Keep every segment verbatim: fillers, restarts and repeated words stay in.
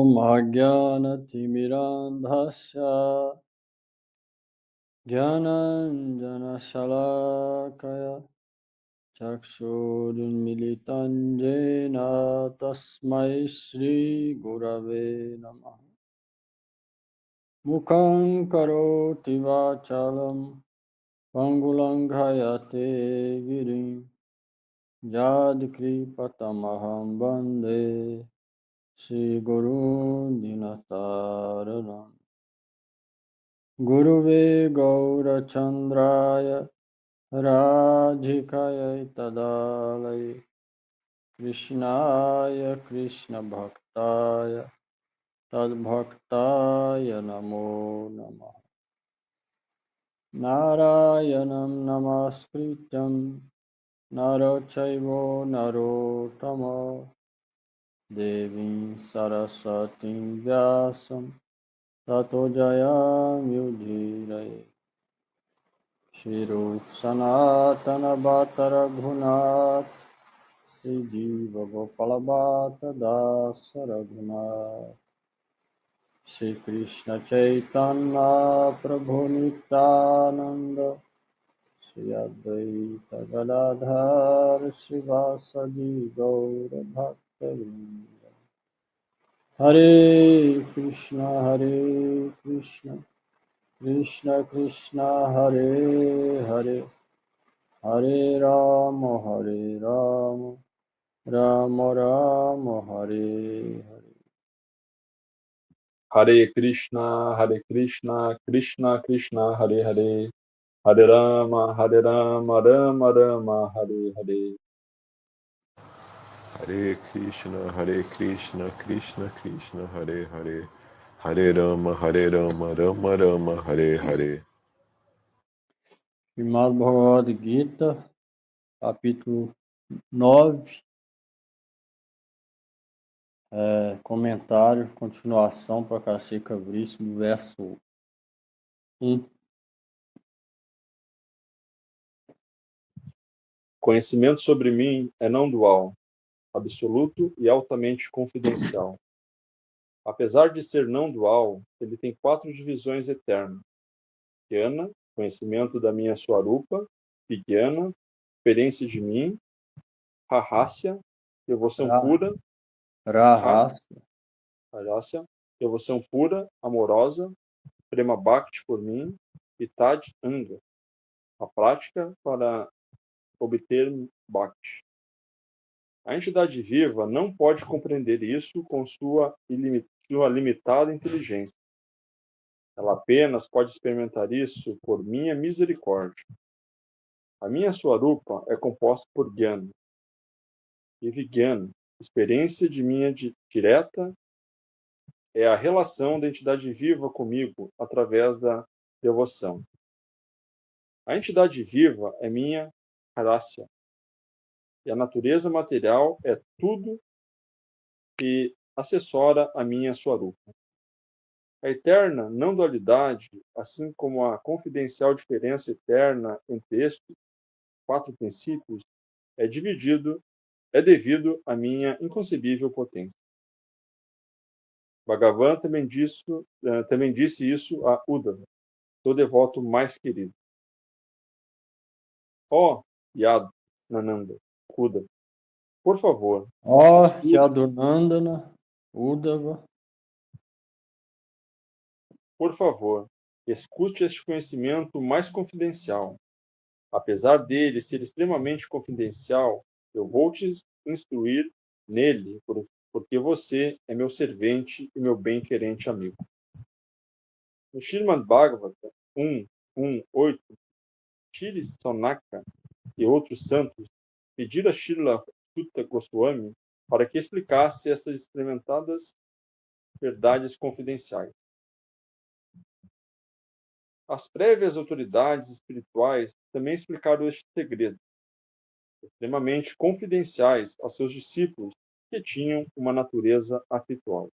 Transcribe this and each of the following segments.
Om Ajnana-timirandhasya Jnananjana-shalakaya Chakshurunmilitan jena Tasmai Shri Gurave Namaha. Mukham karoti vachalam Pangulanghayate girim Jadkripatamaham bande Shri Guru Dinataranam. Guruve Gaurachandraya Radhikaya Tadalaya Krishnaya Krishna Bhaktaya Tadbhaktaya Namo Namaha. Narayanam Namaskrityam Narochaivo Narottama Devim Sarasatim Vyasam Tato Jayam Yudhiraye. Shri Sanatana Bhattara Bhunath Siddhiva Gopala Bhatta Dasa Raghunath Shri Krishna Chaitanya Prabhu Nityananda Shri Advaita Gadadhar Srivasadi Gaura Bhaktavinda. Hare Krishna Hare Krishna Krishna Krishna Hare Hare Hare Rama Hare Rama Rama Rama Hare Hare. Hare Krishna, Hare Krishna, Krishna Krishna, Hare Hare, Hare Rama, Hare Rama, Rama Rama, Hare Hare. Hare Krishna, Hare Krishna, Krishna Krishna, Hare Hare, Hare Rama, Hare Rama, Rama Rama, Hare Hare. Srimad Bhagavad Gita, capítulo nove, é, comentário, continuação para Kashika Vrish, no verso um. Conhecimento sobre mim é não dual, absoluto e altamente confidencial. Apesar de ser não dual, ele tem quatro divisões eternas: Jnana, conhecimento da minha Swarupa; Vijnana, experiência de mim; Rahasya, devoção Ra- pura; Rahasya, Rahasya, devoção pura, amorosa; Prema Bhakti por mim; e Tad Anga, a prática para obter Bhakti. A entidade viva não pode compreender isso com sua, ilim- sua limitada inteligência. Ela apenas pode experimentar isso por minha misericórdia. A minha Swarupa é composta por Jnana e Vijnana. Experiência de minha di- direta é a relação da entidade viva comigo através da devoção. A entidade viva é minha Rahasya, e a natureza material é tudo que assessora a minha Swarupa. A eterna não-dualidade, assim como a confidencial diferença eterna entre estes quatro princípios, é dividido, é devido à minha inconcebível potência. Bhagavan também disse, também disse isso a Uddhava, seu devoto mais querido. Ó Yad Nananda, Uddhava, por favor, ó escute, Yadunandana, Uddhava, por favor, escute este conhecimento mais confidencial. Apesar dele ser extremamente confidencial, eu vou te instruir nele, por- porque você é meu servente e meu bem-querente amigo. No Srimad Bhagavata um, um, oito, Shri Sanaka e outros santos pediram a Srila Sutta Goswami para que explicasse essas experimentadas verdades confidenciais. As prévias autoridades espirituais também explicaram este segredo, extremamente confidenciais a seus discípulos que tinham uma natureza afetuosa.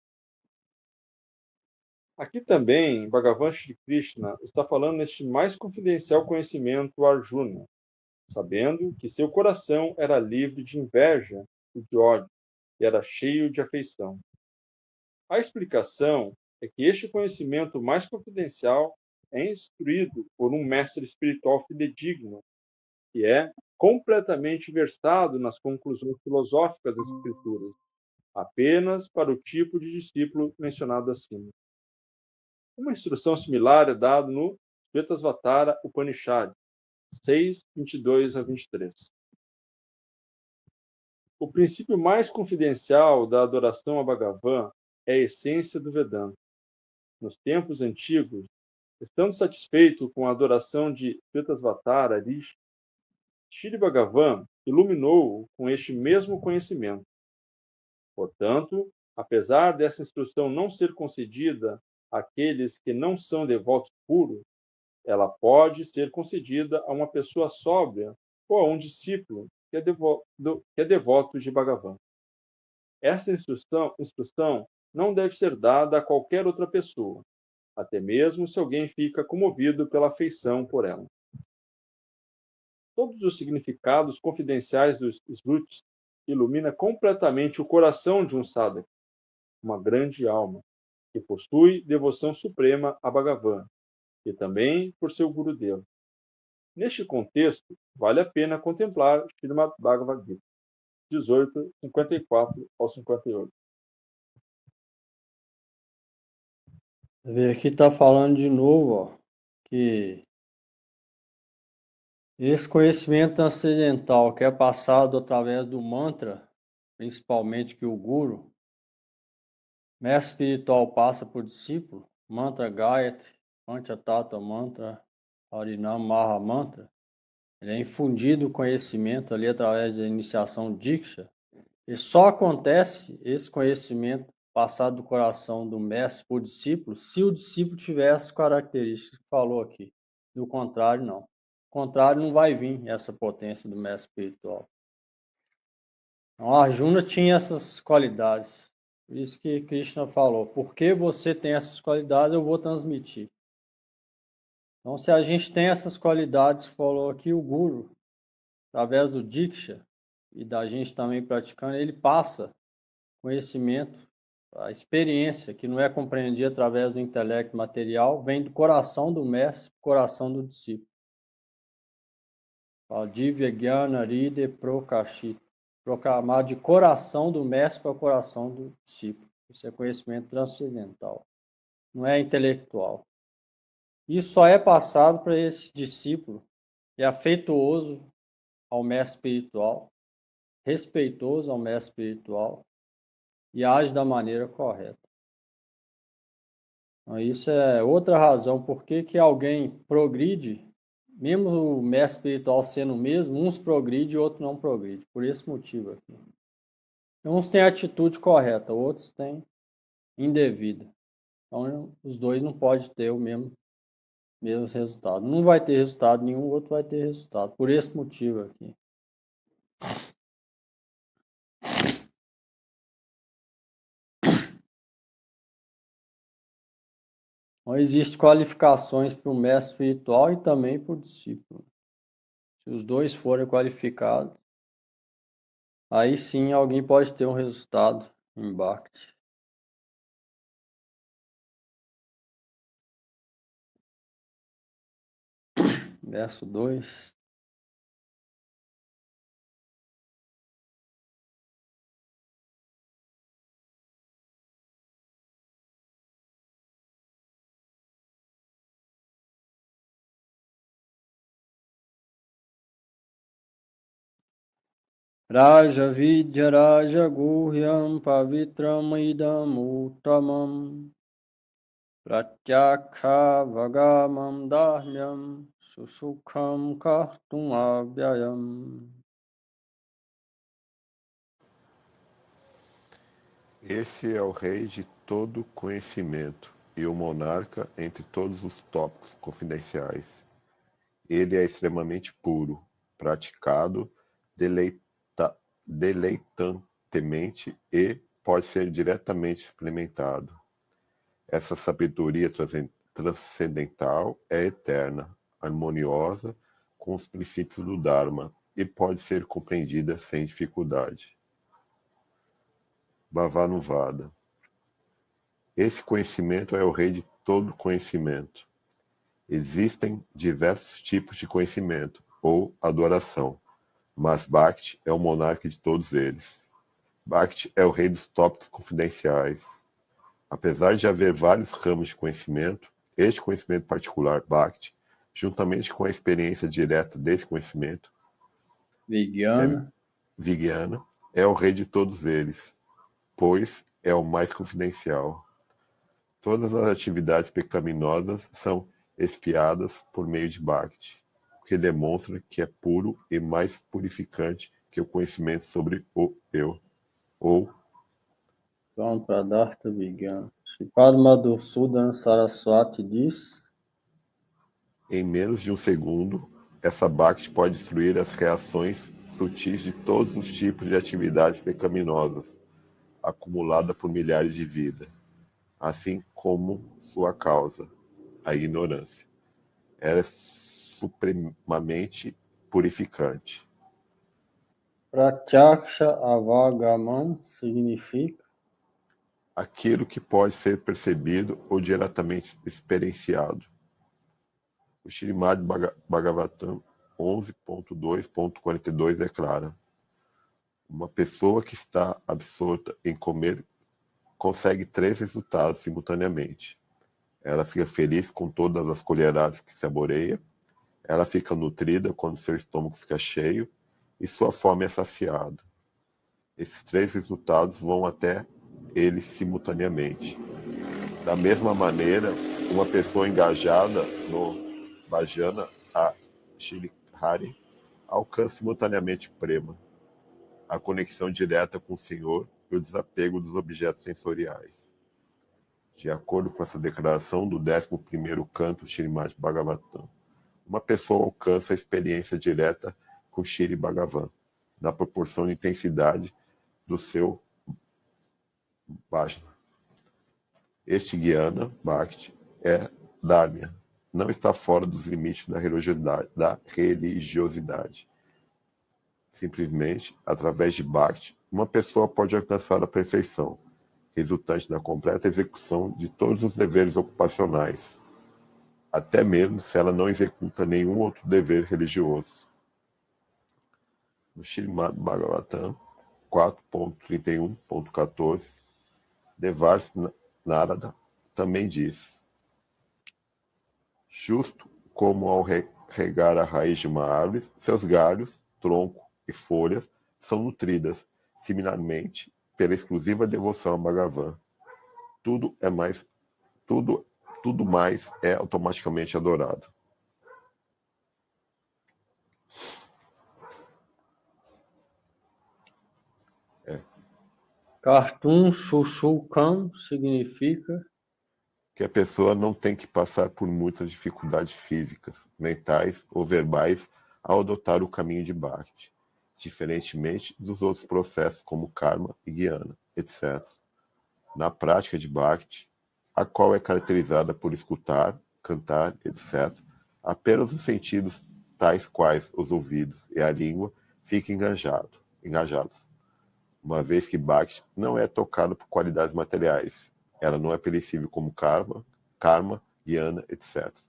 Aqui também, Bhagavan Shri Krishna está falando neste mais confidencial conhecimento a Arjuna, sabendo que seu coração era livre de inveja e de ódio, e era cheio de afeição. A explicação é que este conhecimento mais confidencial é instruído por um mestre espiritual fidedigno, que é completamente versado nas conclusões filosóficas das Escrituras, apenas para o tipo de discípulo mencionado acima. Uma instrução similar é dada no Shvetashvatara Upanishad seis, vinte e dois a vinte e três. O princípio mais confidencial da adoração a Bhagavan é a essência do Vedanta. Nos tempos antigos, estando satisfeito com a adoração de Shvetashvatara Rishi, Shri Bhagavan iluminou-o com este mesmo conhecimento. Portanto, apesar dessa instrução não ser concedida àqueles que não são devotos puros, ela pode ser concedida a uma pessoa sóbria ou a um discípulo que é devoto, que é devoto de Bhagavan. Essa instrução, instrução não deve ser dada a qualquer outra pessoa, até mesmo se alguém fica comovido pela afeição por ela. Todos os significados confidenciais dos Smrutis ilumina completamente o coração de um sadhaka, uma grande alma, que possui devoção suprema a Bhagavan, e também por seu Gurudeva. Neste contexto, vale a pena contemplar Srimad Bhagavad Gita, dezoito, cinquenta e quatro ao cinquenta e oito. Aqui está falando de novo, ó, que esse conhecimento transcendental que é passado através do mantra, principalmente que o guru, mestre espiritual, passa por discípulo, mantra Gayatri, Panchatattva mantra, Harinam Maha mantra, ele é infundido o conhecimento ali através da iniciação Diksha, e só acontece esse conhecimento passado do coração do mestre por discípulo se o discípulo tiver as características que falou aqui. Do contrário, não. Do contrário, não vai vir essa potência do mestre espiritual. Então, Arjuna tinha essas qualidades. Por isso que Krishna falou, porque você tem essas qualidades, eu vou transmitir. Então, se a gente tem essas qualidades, falou aqui o Guru, através do Diksha, e da gente também praticando, ele passa conhecimento, a experiência, que não é compreendida através do intelecto material, vem do coração do mestre, coração do discípulo. Divya Gyana Ride Prokashita, proclamar de coração do mestre para o coração do discípulo. Isso é conhecimento transcendental, não é intelectual. Isso só é passado para esse discípulo, que é afetuoso ao mestre espiritual, respeitoso ao mestre espiritual e age da maneira correta. Então, isso é outra razão por que que alguém progride, mesmo o mestre espiritual sendo o mesmo, uns progride e outros não progride, por esse motivo aqui. Uns têm atitude correta, outros têm indevida. Então, os dois não podem ter o mesmo, mesmo resultado. Um vai ter resultado nenhum, o outro vai ter resultado, por esse motivo aqui. Então, existem qualificações para o mestre espiritual e também para o discípulo. Se os dois forem qualificados, aí sim alguém pode ter um resultado em Bhakti. Verso dois. Raja Vidya Raja Guhyam Pavitram Idam Uttamam Pratyakha Vagamam Dharmyam Susukham Kartum Avyayam. Esse é o rei de todo conhecimento e o monarca entre todos os tópicos confidenciais. Ele é extremamente puro, praticado deleita, deleitantemente e pode ser diretamente experimentado. Essa sabedoria transcendental é eterna, harmoniosa com os princípios do Dharma e pode ser compreendida sem dificuldade. Bhavanuvada. Esse conhecimento é o rei de todo conhecimento. Existem diversos tipos de conhecimento, ou adoração, mas Bhakti é o monarca de todos eles. Bhakti é o rei dos tópicos confidenciais. Apesar de haver vários ramos de conhecimento, este conhecimento particular, Bhakti, juntamente com a experiência direta desse conhecimento, Vijnana, é, Vijnana, é o rei de todos eles, pois é o mais confidencial. Todas as atividades pecaminosas são expiadas por meio de Bhakti, o que demonstra que é puro e mais purificante que o conhecimento sobre o eu, ou Vamos para Dartha Vijnana. Sripad Madhusudan Saraswati diz: em menos de um segundo, essa Bhakti pode destruir as reações sutis de todos os tipos de atividades pecaminosas, acumulada por milhares de vidas, assim como sua causa, a ignorância. Ela é supremamente purificante. Pratyaksha Avagamam significa Aquilo que pode ser percebido ou diretamente experienciado. O Śrīmad Bhagavatam onze ponto dois ponto quarenta e dois declara: uma pessoa que está absorta em comer consegue três resultados simultaneamente. Ela fica feliz com todas as colheradas que saboreia, ela fica nutrida quando seu estômago fica cheio e sua fome é saciada. Esses três resultados vão até ele simultaneamente. Da mesma maneira, uma pessoa engajada no Bhajana a Shri Hari alcança simultaneamente Prema, a conexão direta com o Senhor e o desapego dos objetos sensoriais. De acordo com essa declaração do décimo primeiro canto Śrīmad Bhagavatam, uma pessoa alcança a experiência direta com Shri Bhagavan, na proporção de intensidade do seu Bhajana. Este Jnana Bhakti é Dharma, não está fora dos limites da religiosidade, da religiosidade. Simplesmente, através de Bhakti, uma pessoa pode alcançar a perfeição, resultante da completa execução de todos os deveres ocupacionais, até mesmo se ela não executa nenhum outro dever religioso. No Śrīmad Bhagavatam quatro ponto trinta e um ponto quatorze, Devars Narada também diz: justo como ao regar a raiz de uma árvore, seus galhos, tronco e folhas são nutridas, similarmente, pela exclusiva devoção a Bhagavan. Tudo é mais, tudo, tudo mais é automaticamente adorado. É. Kartum Shushukam significa Que a pessoa não tem que passar por muitas dificuldades físicas, mentais ou verbais ao adotar o caminho de Bhakti, diferentemente dos outros processos como karma e jnana, etcétera. Na prática de Bhakti, a qual é caracterizada por escutar, cantar, etcétera, apenas os sentidos tais quais os ouvidos e a língua ficam engajado, engajados, uma vez que Bhakti não é tocado por qualidades materiais. Ela não é perecível como karma, karma, jnana, etcétera.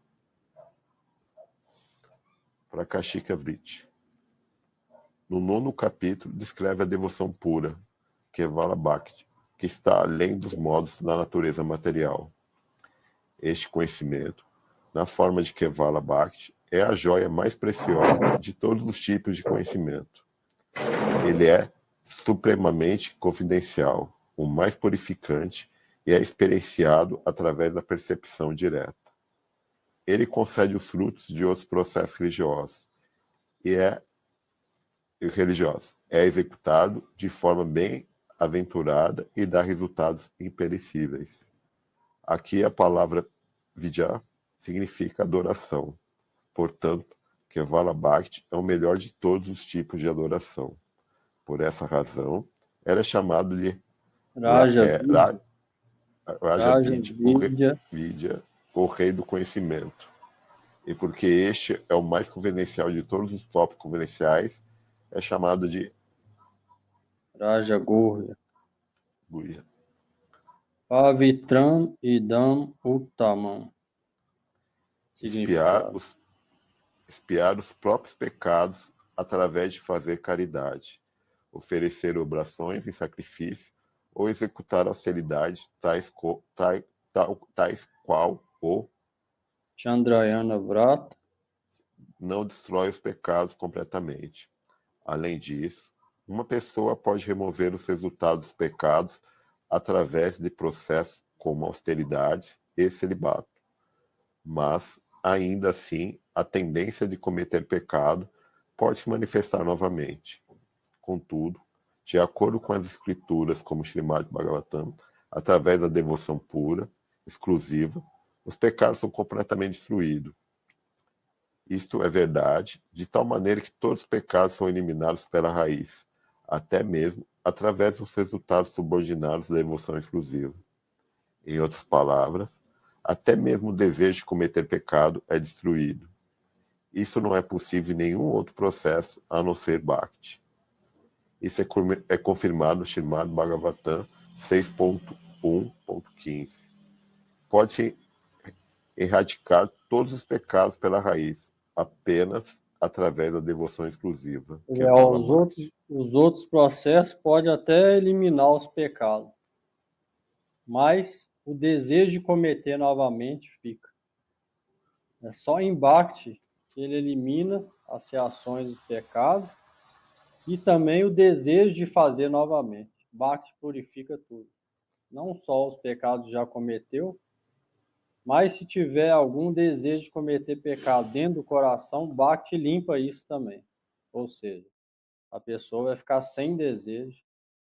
Prakashika Vritti. No nono capítulo, descreve a devoção pura, Kevala Bhakti, que está além dos modos da natureza material. Este conhecimento, na forma de Kevala Bhakti, é a joia mais preciosa de todos os tipos de conhecimento. Ele é supremamente confidencial, o mais purificante, e é experienciado através da percepção direta. Ele concede os frutos de outros processos religiosos e é religioso. É executado de forma bem aventurada e dá resultados imperecíveis. Aqui a palavra vidya significa adoração. Portanto, Kevala Bhakti é o melhor de todos os tipos de adoração. Por essa razão, era chamado de Raja é, Vidya, Raja Raja Vidya, o, rei, Vidya, Vidya, o rei do conhecimento. E porque este é o mais confidencial de todos os tópicos confidenciais, é chamado de Raja Gurya. Guia. Pavitram idam uttamam. Espiar Significado. os, espiar os próprios pecados através de fazer caridade, oferecer oblações e sacrifício ou executar austeridades tais, co, tais, tal, tais qual o Chandrayana Vrata. não destrói os pecados completamente. Além disso, uma pessoa pode remover os resultados dos pecados através de processos como austeridade e celibato. Mas, ainda assim, a tendência de cometer pecado pode se manifestar novamente. Contudo, de acordo com as escrituras como Srimad Bhagavatam, através da devoção pura, exclusiva, os pecados são completamente destruídos. Isto é verdade, de tal maneira que todos os pecados são eliminados pela raiz, até mesmo através dos resultados subordinados da devoção exclusiva. Em outras palavras, até mesmo o desejo de cometer pecado é destruído. Isso não é possível em nenhum outro processo a não ser Bhakti. Isso é, é confirmado no Srimad Bhagavatam seis ponto um ponto quinze. Pode-se erradicar todos os pecados pela raiz, apenas através da devoção exclusiva, que é É, ó, Bala os outros, Bhakti. os outros processos podem até eliminar os pecados, mas o desejo de cometer novamente fica. É só em Bhakti que ele elimina as reações dos pecados e também o desejo de fazer novamente. Bhakti purifica tudo. Não só os pecados já cometeu, mas se tiver algum desejo de cometer pecado dentro do coração, Bhakti limpa isso também. Ou seja, a pessoa vai ficar sem desejo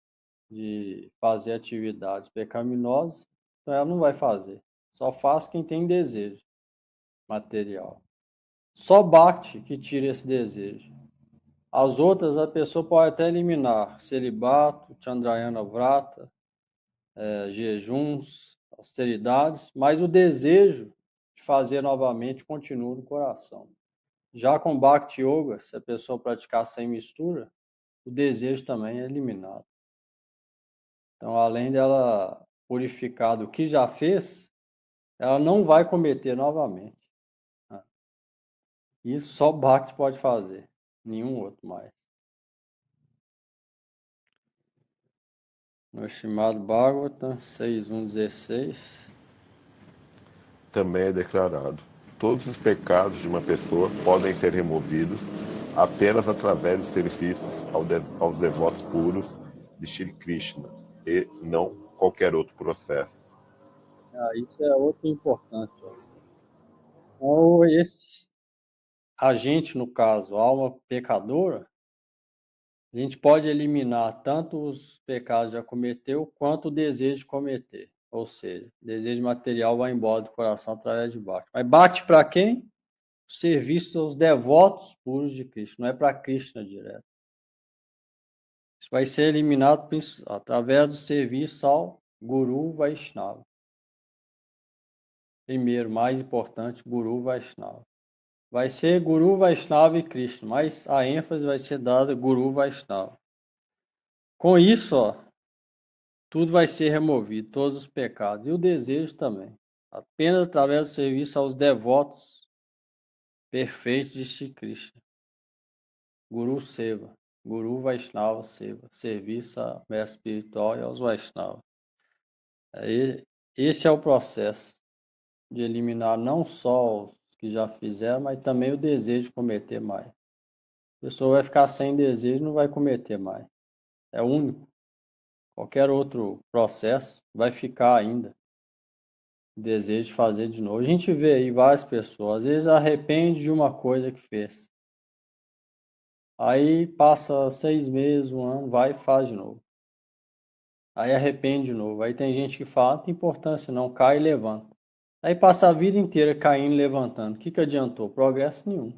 de fazer atividades pecaminosas, então ela não vai fazer. Só faz quem tem desejo material. Só Bhakti que tira esse desejo. As outras a pessoa pode até eliminar, celibato, Chandrayana Vrata, é, jejuns, austeridades, mas o desejo de fazer novamente continua no coração. Já com Bhakti Yoga, se a pessoa praticar sem mistura, o desejo também é eliminado. Então, além dela purificar do que já fez, ela não vai cometer novamente. Isso só Bhakti pode fazer, nenhum outro mais. No Srimad Bhagavatam seis um dezesseis. Também é declarado: todos os pecados de uma pessoa podem ser removidos apenas através dos sacrifícios aos devotos puros de Shri Krishna, e não qualquer outro processo. Ah, isso é outro importante. Ó. Então, esse agente, no caso, alma pecadora, a gente pode eliminar tanto os pecados que já cometeu, quanto o desejo de cometer. Ou seja, o desejo material vai embora do coração através de Bhakti. Mas Bhakti para quem? O serviço aos devotos puros de Cristo, não é para Krishna direto. Isso vai ser eliminado através do serviço ao Guru Vaishnava. Primeiro, mais importante, Guru Vaishnava. Vai ser Guru Vaishnava e Krishna, mas a ênfase vai ser dada Guru Vaishnava. Com isso, ó, tudo vai ser removido, todos os pecados e o desejo também. Apenas através do serviço aos devotos perfeitos de Shri Krishna. Guru Seva, Guru Vaishnava Seva, serviço ao mestre espiritual e aos Vaishnavas. Esse é o processo de eliminar não só os que já fizeram, mas também o desejo de cometer mais. A pessoa vai ficar sem desejo, não vai cometer mais. É único. Qualquer outro processo vai ficar ainda desejo de fazer de novo. A gente vê aí várias pessoas, às vezes arrepende de uma coisa que fez. Aí passa seis meses, um ano, vai e faz de novo. Aí arrepende de novo. Aí tem gente que fala, não tem importância não, cai e levanta. Aí passa a vida inteira caindo e levantando. O que, que adiantou? Progresso nenhum.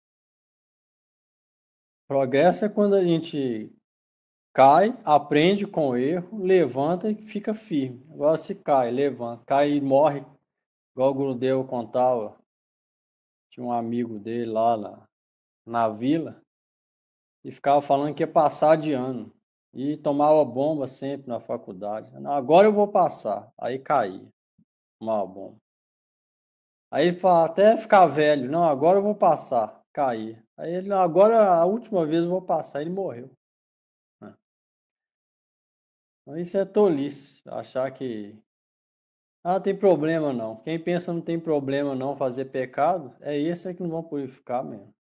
Progresso é quando a gente cai, aprende com o erro, levanta e fica firme. Agora se cai, levanta, cai e morre, igual o Gurudev contava. Tinha um amigo dele lá na, na vila e ficava falando que ia passar de ano. E tomava bomba sempre na faculdade. Não, agora eu vou passar. Aí caía, tomava bomba. Aí ele fala, até ficar velho, não, agora eu vou passar, cair. Aí ele, não, agora a última vez eu vou passar, ele morreu. Né? Então isso é tolice, achar que, ah, tem problema não. Quem pensa não tem problema não fazer pecado, é esse que não vão purificar mesmo.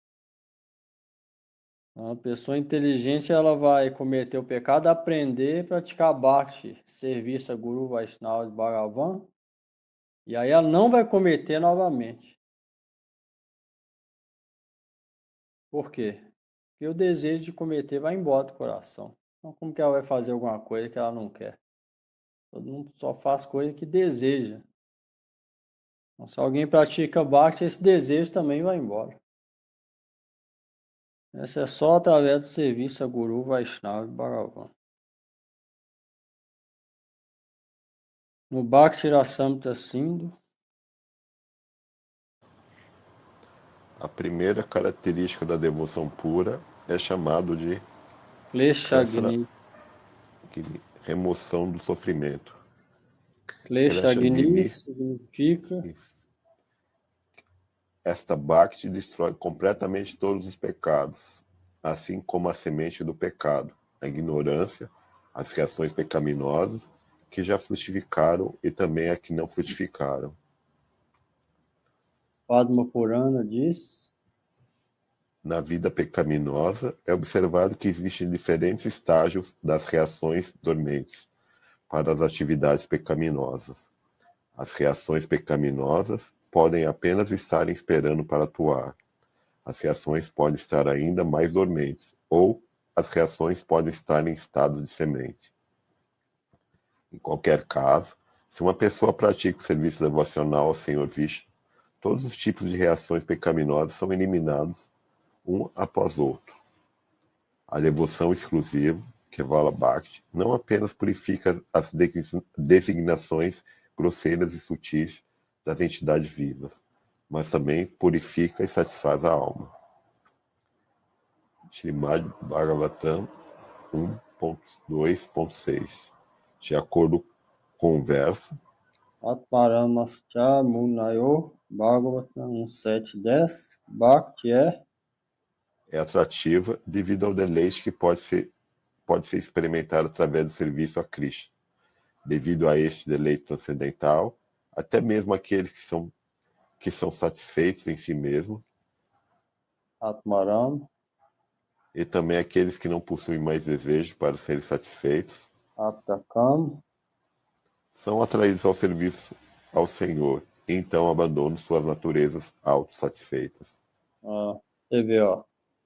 Uma pessoa inteligente, ela vai cometer o pecado, aprender, praticar bhakti, serviço a Guru Vaishnava de Bhagavan, e aí ela não vai cometer novamente. Por quê? Porque o desejo de cometer vai embora do coração. Então, como que ela vai fazer alguma coisa que ela não quer? Todo mundo só faz coisa que deseja. Então, se alguém pratica bhakti, esse desejo também vai embora. Essa é só através do serviço a Guru Vaishnava e Bhagavan. No Bhakti Rasamrita Sindhu, A primeira característica da devoção pura é chamado de Klesha, Kleshagni. remoção do sofrimento. Klesha Kleshagni Gni, significa esta Bhakti destrói completamente todos os pecados, assim como a semente do pecado, a ignorância, as reações pecaminosas que já frutificaram e também a que não frutificaram. Padma Purana diz, Na vida pecaminosa, é observado que existem diferentes estágios das reações dormentes para as atividades pecaminosas. As reações pecaminosas podem apenas estar esperando para atuar. As reações podem estar ainda mais dormentes, ou as reações podem estar em estado de semente. Em qualquer caso, se uma pessoa pratica o serviço devocional ao Senhor Vishnu, todos os tipos de reações pecaminosas são eliminados um após outro. A devoção exclusiva, Kevala Bhakti, não apenas purifica as designações grosseiras e sutis das entidades vivas, mas também purifica e satisfaz a alma. Srimad Bhagavatam um ponto dois ponto seis. De acordo com o verso, Atmaramascha Munayo Bhagavatam sete dez, Bhakti é é atrativa devido ao deleite que pode ser, pode ser experimentado através do serviço a Krishna. Devido a este deleite transcendental, até mesmo aqueles que são, que são satisfeitos em si mesmos, Atmaram, e também aqueles que não possuem mais desejo para serem satisfeitos, Aptakam, são atraídos ao serviço ao Senhor, e então abandonam suas naturezas autossatisfeitas. ah, você vê, ó.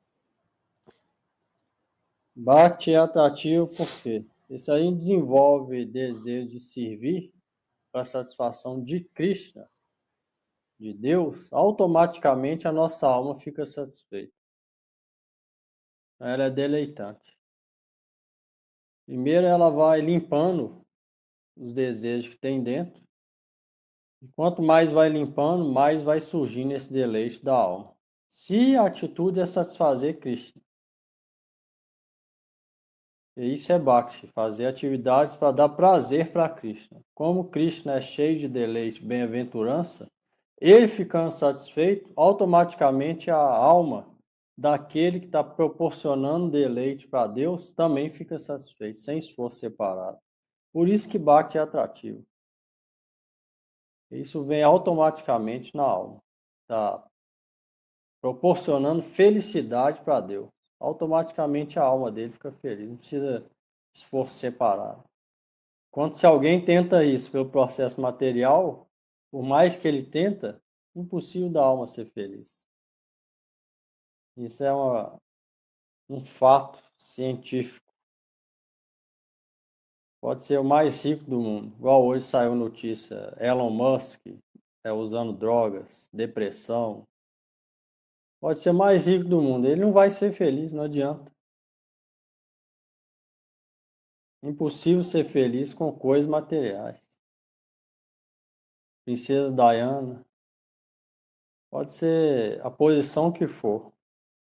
Bhakti é atrativo porque isso aí desenvolve desejo de servir para a satisfação de Krishna, de Deus, automaticamente a nossa alma fica satisfeita. Ela é deleitante. Primeiro ela vai limpando os desejos que tem dentro. E quanto mais vai limpando, mais vai surgindo esse deleite da alma. Se a atitude é satisfazer Krishna. E isso é Bhakti, fazer atividades para dar prazer para Krishna. Como Krishna é cheio de deleite, bem-aventurança, ele ficando satisfeito, automaticamente a alma daquele que está proporcionando deleite para Deus também fica satisfeito, sem esforço separado. Por isso que Bhakti é atrativo. Isso vem automaticamente na alma. Está proporcionando felicidade para Deus. Automaticamente a alma dele fica feliz, não precisa esforço separado. Quando se alguém tenta isso pelo processo material, por mais que ele tenta, impossível da alma ser feliz. Isso é uma, um fato científico. Pode ser o mais rico do mundo. Igual hoje saiu notícia, Elon Musk é, usando drogas, depressão. Pode ser o mais rico do mundo. Ele não vai ser feliz, não adianta. Impossível ser feliz com coisas materiais. Princesa Diana. Pode ser a posição que for.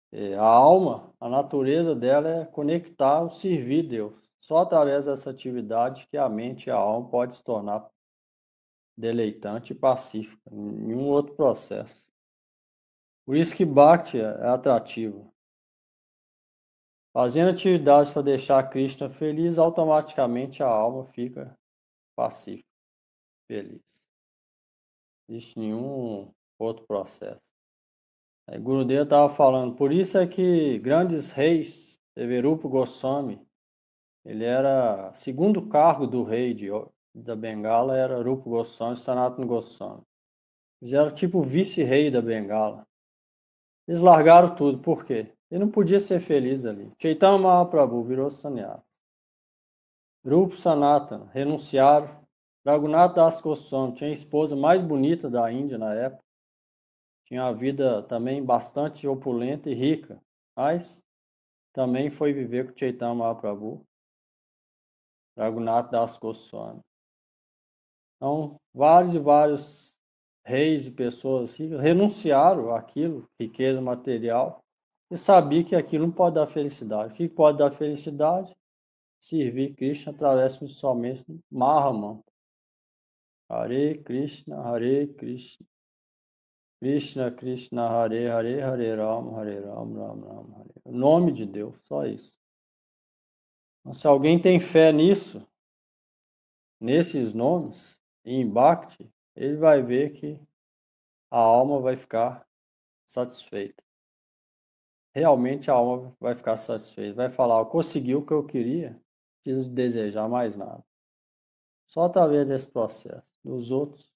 É, a alma, a natureza dela é conectar o servir Deus. Só através dessa atividade que a mente e a alma pode se tornar deleitante e pacífica, em nenhum outro processo. Por isso que Bhakti é atrativo. Fazendo atividades para deixar Krishna feliz, automaticamente a alma fica pacífica, feliz. Não existe nenhum outro processo. Aí Gurudeva estava falando, por isso é que grandes reis, Deverupa Goswami, ele era segundo cargo do rei de, da Bengala, era Rupa Goswami, Sanatana Goswami. Eles eram tipo vice-rei da Bengala. Eles largaram tudo, por quê? Ele não podia ser feliz ali. Chaitanya Mahaprabhu virou sannyasi. Rupa Sanatana renunciaram. Raghunath Das Goswami tinha a esposa mais bonita da Índia na época. Tinha uma vida também bastante opulenta e rica, mas também foi viver com Chaitanya Mahaprabhu, Raghunath Das Goswami. Então, vários e vários reis e pessoas assim, renunciaram àquilo, riqueza material, e sabiam que aquilo não pode dar felicidade. O que pode dar felicidade? Servir Krishna através somente do Mahamantra. Hare Krishna, Hare Krishna, Krishna Krishna, Hare Hare, Hare Rama, Hare Rama, Rama Rama, Hare. O nome de Deus, só isso. Então, se alguém tem fé nisso, nesses nomes, em Bhakti, ele vai ver que a alma vai ficar satisfeita. Realmente a alma vai ficar satisfeita. Vai falar, eu consegui o que eu queria, não preciso desejar mais nada. Só através desse processo. Os outros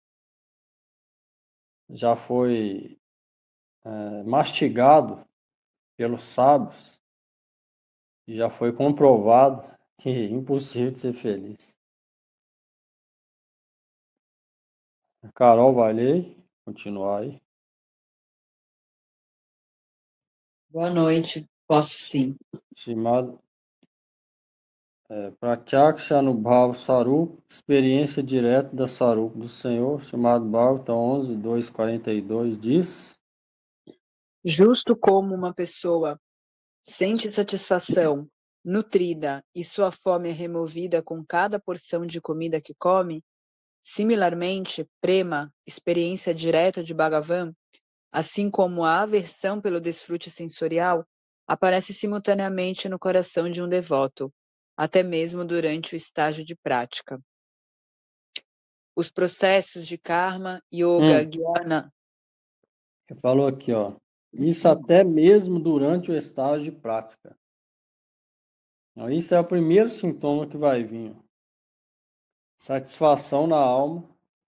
já foi é, mastigado pelos sábios e já foi comprovado que é impossível de ser feliz. Carol, vai ler, continuar aí. Boa noite, posso sim. Chamado é, Pratyaksha Anubhava Sarup, experiência direta da Sarup do Senhor, chamado Bhagavatam onze, dois, quarenta e dois, diz: Justo como uma pessoa sente satisfação, nutrida e sua fome é removida com cada porção de comida que come, similarmente, Prema, experiência direta de Bhagavan, assim como a aversão pelo desfrute sensorial, aparece simultaneamente no coração de um devoto, até mesmo durante o estágio de prática. Os processos de karma, yoga, Hum. jnana... Ele falou aqui, ó. Isso até mesmo durante o estágio de prática. Então, isso é o primeiro sintoma que vai vir. Ó. Satisfação na alma.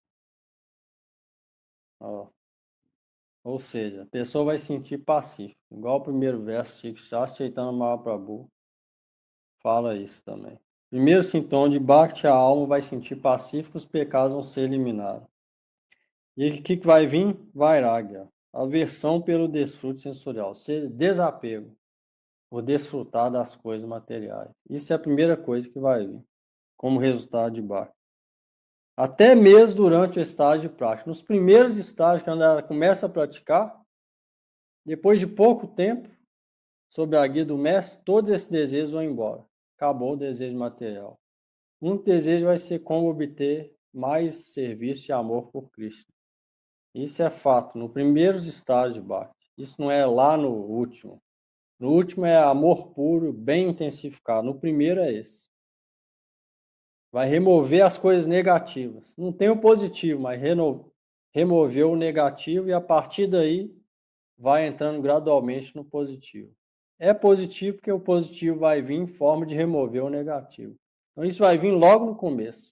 Ó. Ou seja, a pessoa vai sentir pacífico. Igual o primeiro verso, Chico Chaitanya Mahaprabhu fala isso também. Primeiro sintoma de Bhakti, a alma vai sentir pacífico, os pecados vão ser eliminados. E o que, que vai vir? Vairagya. Aversão pelo desfrute sensorial. Ser desapego. Por desfrutar das coisas materiais. Isso é a primeira coisa que vai vir, como resultado de Bhakti. Até mesmo durante o estágio de prática. Nos primeiros estágios, quando ela começa a praticar, depois de pouco tempo, sob a guia do mestre, todos esses desejos vão embora. Acabou o desejo material. O único desejo vai ser como obter mais serviço e amor por Cristo. Isso é fato, no primeiros estágios de Bhakti. Isso não é lá no último. No último é amor puro, bem intensificado. No primeiro é esse. Vai remover as coisas negativas. Não tem o positivo, mas reno... remover o negativo e a partir daí vai entrando gradualmente no positivo. É positivo porque o positivo vai vir em forma de remover o negativo. Então isso vai vir logo no começo.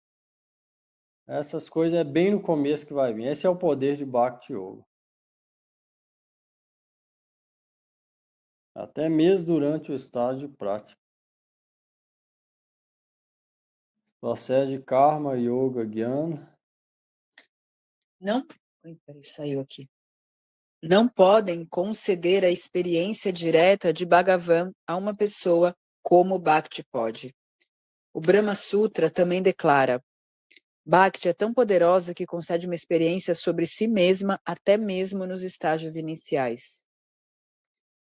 Essas coisas é bem no começo que vai vir. Esse é o poder de Bhakti Yoga. Até mesmo durante o estágio de prática. Processo de Karma, Yoga, Jnana. Não, peraí, saiu aqui. Não podem conceder a experiência direta de Bhagavan a uma pessoa como Bhakti pode. O Brahma Sutra também declara: Bhakti é tão poderosa que concede uma experiência sobre si mesma até mesmo nos estágios iniciais.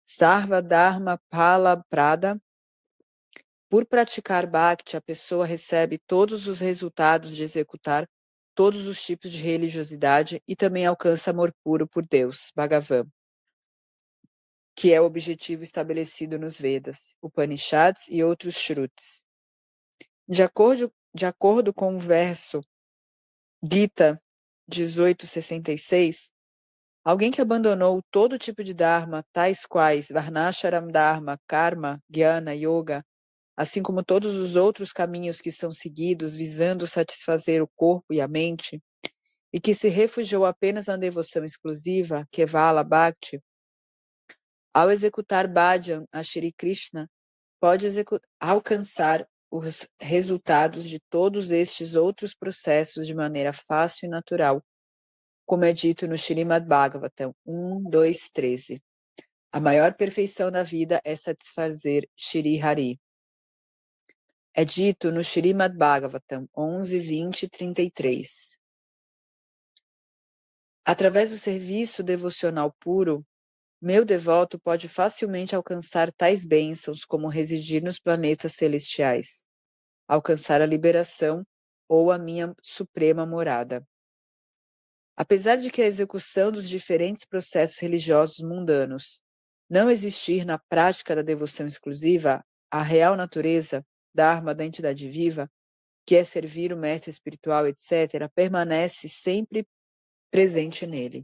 Sarva Dharma Phala Prada. Por praticar Bhakti, a pessoa recebe todos os resultados de executar todos os tipos de religiosidade e também alcança amor puro por Deus, Bhagavan, que é o objetivo estabelecido nos Vedas, Upanishads e outros Shrutis. De acordo, de acordo com o verso Gita dezoito sessenta e seis, alguém que abandonou todo tipo de Dharma, tais quais Varnashram Dharma, Karma, Jnana, Yoga, assim como todos os outros caminhos que são seguidos visando satisfazer o corpo e a mente, e que se refugiou apenas na devoção exclusiva, Kevala Bhakti, ao executar Bhajan a Shri Krishna, pode alcançar os resultados de todos estes outros processos de maneira fácil e natural, como é dito no Śrīmad Bhagavatam um, dois, treze. A maior perfeição da vida é satisfazer Shri Hari. É dito no Śrīmad Bhagavatam onze, vinte e trinta e três. Através do serviço devocional puro, meu devoto pode facilmente alcançar tais bênçãos como residir nos planetas celestiais, alcançar a liberação ou a minha suprema morada. Apesar de que a execução dos diferentes processos religiosos mundanos não existir na prática da devoção exclusiva, a real natureza, Dharma da entidade viva, que é servir o mestre espiritual, etcétera, permanece sempre presente nele.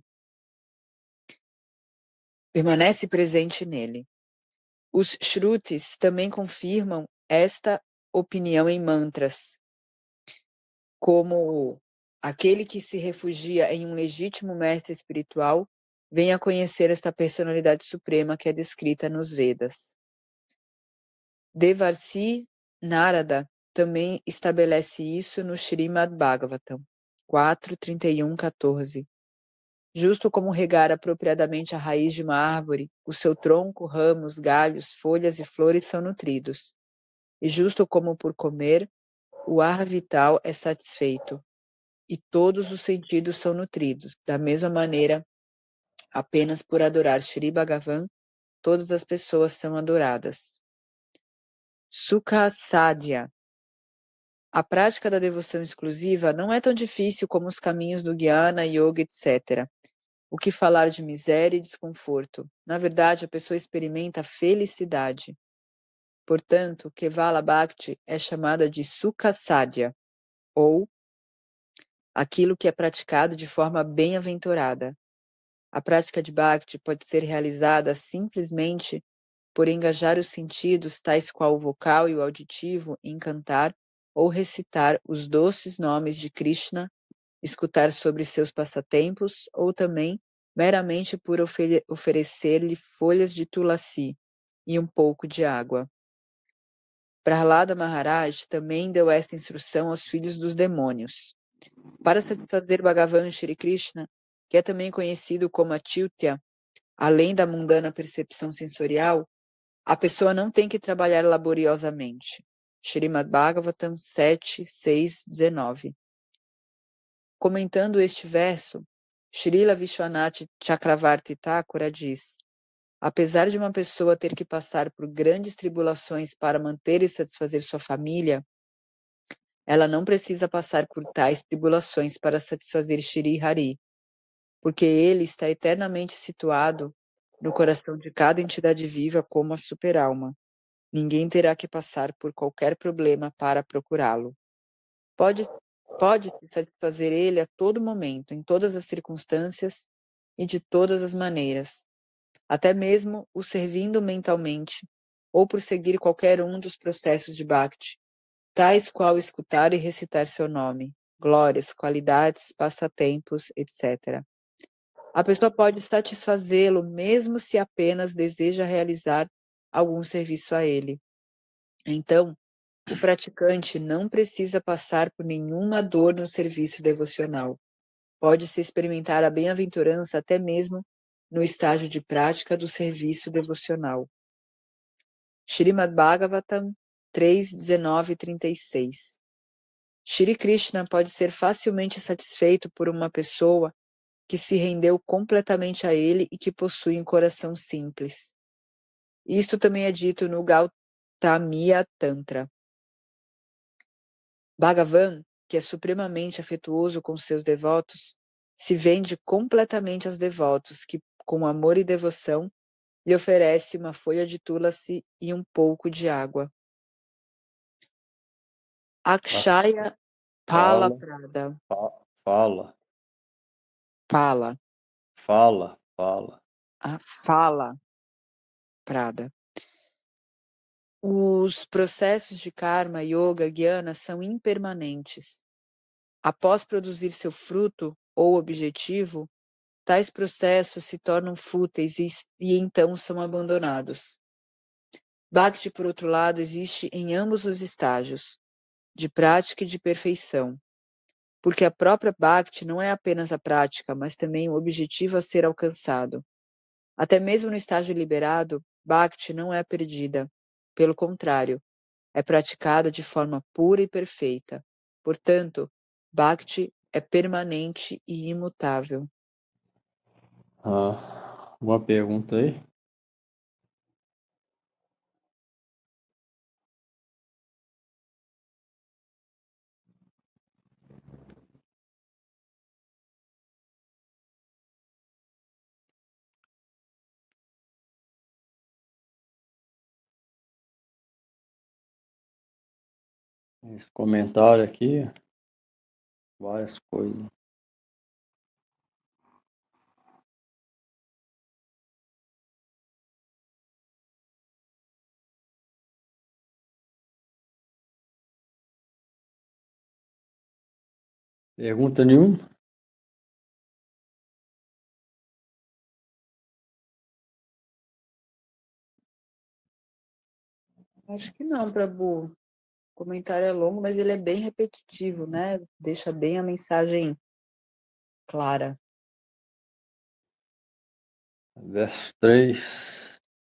Permanece presente nele. Os Shrutis também confirmam esta opinião em mantras, como aquele que se refugia em um legítimo mestre espiritual venha conhecer esta personalidade suprema que é descrita nos Vedas. Devarsi Narada também estabelece isso no Śrīmad Bhagavatam quatro, trinta e um, quatorze. Justo como regar apropriadamente a raiz de uma árvore, o seu tronco, ramos, galhos, folhas e flores são nutridos. E justo como por comer, o ar vital é satisfeito. E todos os sentidos são nutridos. Da mesma maneira, apenas por adorar Shri Bhagavan, todas as pessoas são adoradas. Sukha Sadhya. A prática da devoção exclusiva não é tão difícil como os caminhos do Jnana, Yoga, etcétera. O que falar de miséria e desconforto? Na verdade, a pessoa experimenta felicidade. Portanto, Kevala Bhakti é chamada de Sukha Sadhya, ou aquilo que é praticado de forma bem-aventurada. A prática de Bhakti pode ser realizada simplesmente por engajar os sentidos, tais qual o vocal e o auditivo, em cantar ou recitar os doces nomes de Krishna, escutar sobre seus passatempos, ou também meramente por ofere- oferecer-lhe folhas de tulasi e um pouco de água. Prahlada Maharaj também deu esta instrução aos filhos dos demônios. Para satisfazer Bhagavan Shri Krishna, que é também conhecido como Achyutya, além da mundana percepção sensorial, a pessoa não tem que trabalhar laboriosamente. Śrīmad Bhagavatam sete, seis, dezenove. Comentando este verso, Srila Vishwanath Chakravarti Thakura diz: apesar de uma pessoa ter que passar por grandes tribulações para manter e satisfazer sua família, ela não precisa passar por tais tribulações para satisfazer Shri Hari, porque ele está eternamente situado no coração de cada entidade viva como a superalma. Ninguém terá que passar por qualquer problema para procurá-lo. Pode, pode satisfazer ele a todo momento, em todas as circunstâncias e de todas as maneiras, até mesmo o servindo mentalmente, ou por seguir qualquer um dos processos de Bhakti, tais qual escutar e recitar seu nome, glórias, qualidades, passatempos, etcétera. A pessoa pode satisfazê-lo mesmo se apenas deseja realizar algum serviço a ele. Então, o praticante não precisa passar por nenhuma dor no serviço devocional. Pode-se experimentar a bem-aventurança até mesmo no estágio de prática do serviço devocional. Śrīmad Bhagavatam três, dezenove e trinta e seis. Shri Krishna pode ser facilmente satisfeito por uma pessoa que se rendeu completamente a ele e que possui um coração simples. Isto também é dito no Gautamiya Tantra. Bhagavan, que é supremamente afetuoso com seus devotos, se vende completamente aos devotos que, com amor e devoção, lhe oferece uma folha de tulasi e um pouco de água. Akshaya Pala Fala, Prada. fa- fala, Pala. fala, fala. A fala Prada. Os processos de karma, yoga, jnana são impermanentes. Após produzir seu fruto ou objetivo, tais processos se tornam fúteis e, e então são abandonados. Bhakti, por outro lado, existe em ambos os estágios, de prática e de perfeição, porque a própria Bhakti não é apenas a prática, mas também o objetivo a ser alcançado. Até mesmo no estágio liberado, Bhakti não é perdida. Pelo contrário, é praticada de forma pura e perfeita. Portanto, Bhakti é permanente e imutável. Ah, uma pergunta aí? Esse comentário aqui, várias coisas. Pergunta nenhuma? Acho que não, Prabhu. O comentário é longo, mas ele é bem repetitivo, né? Deixa bem a mensagem clara. Verso três.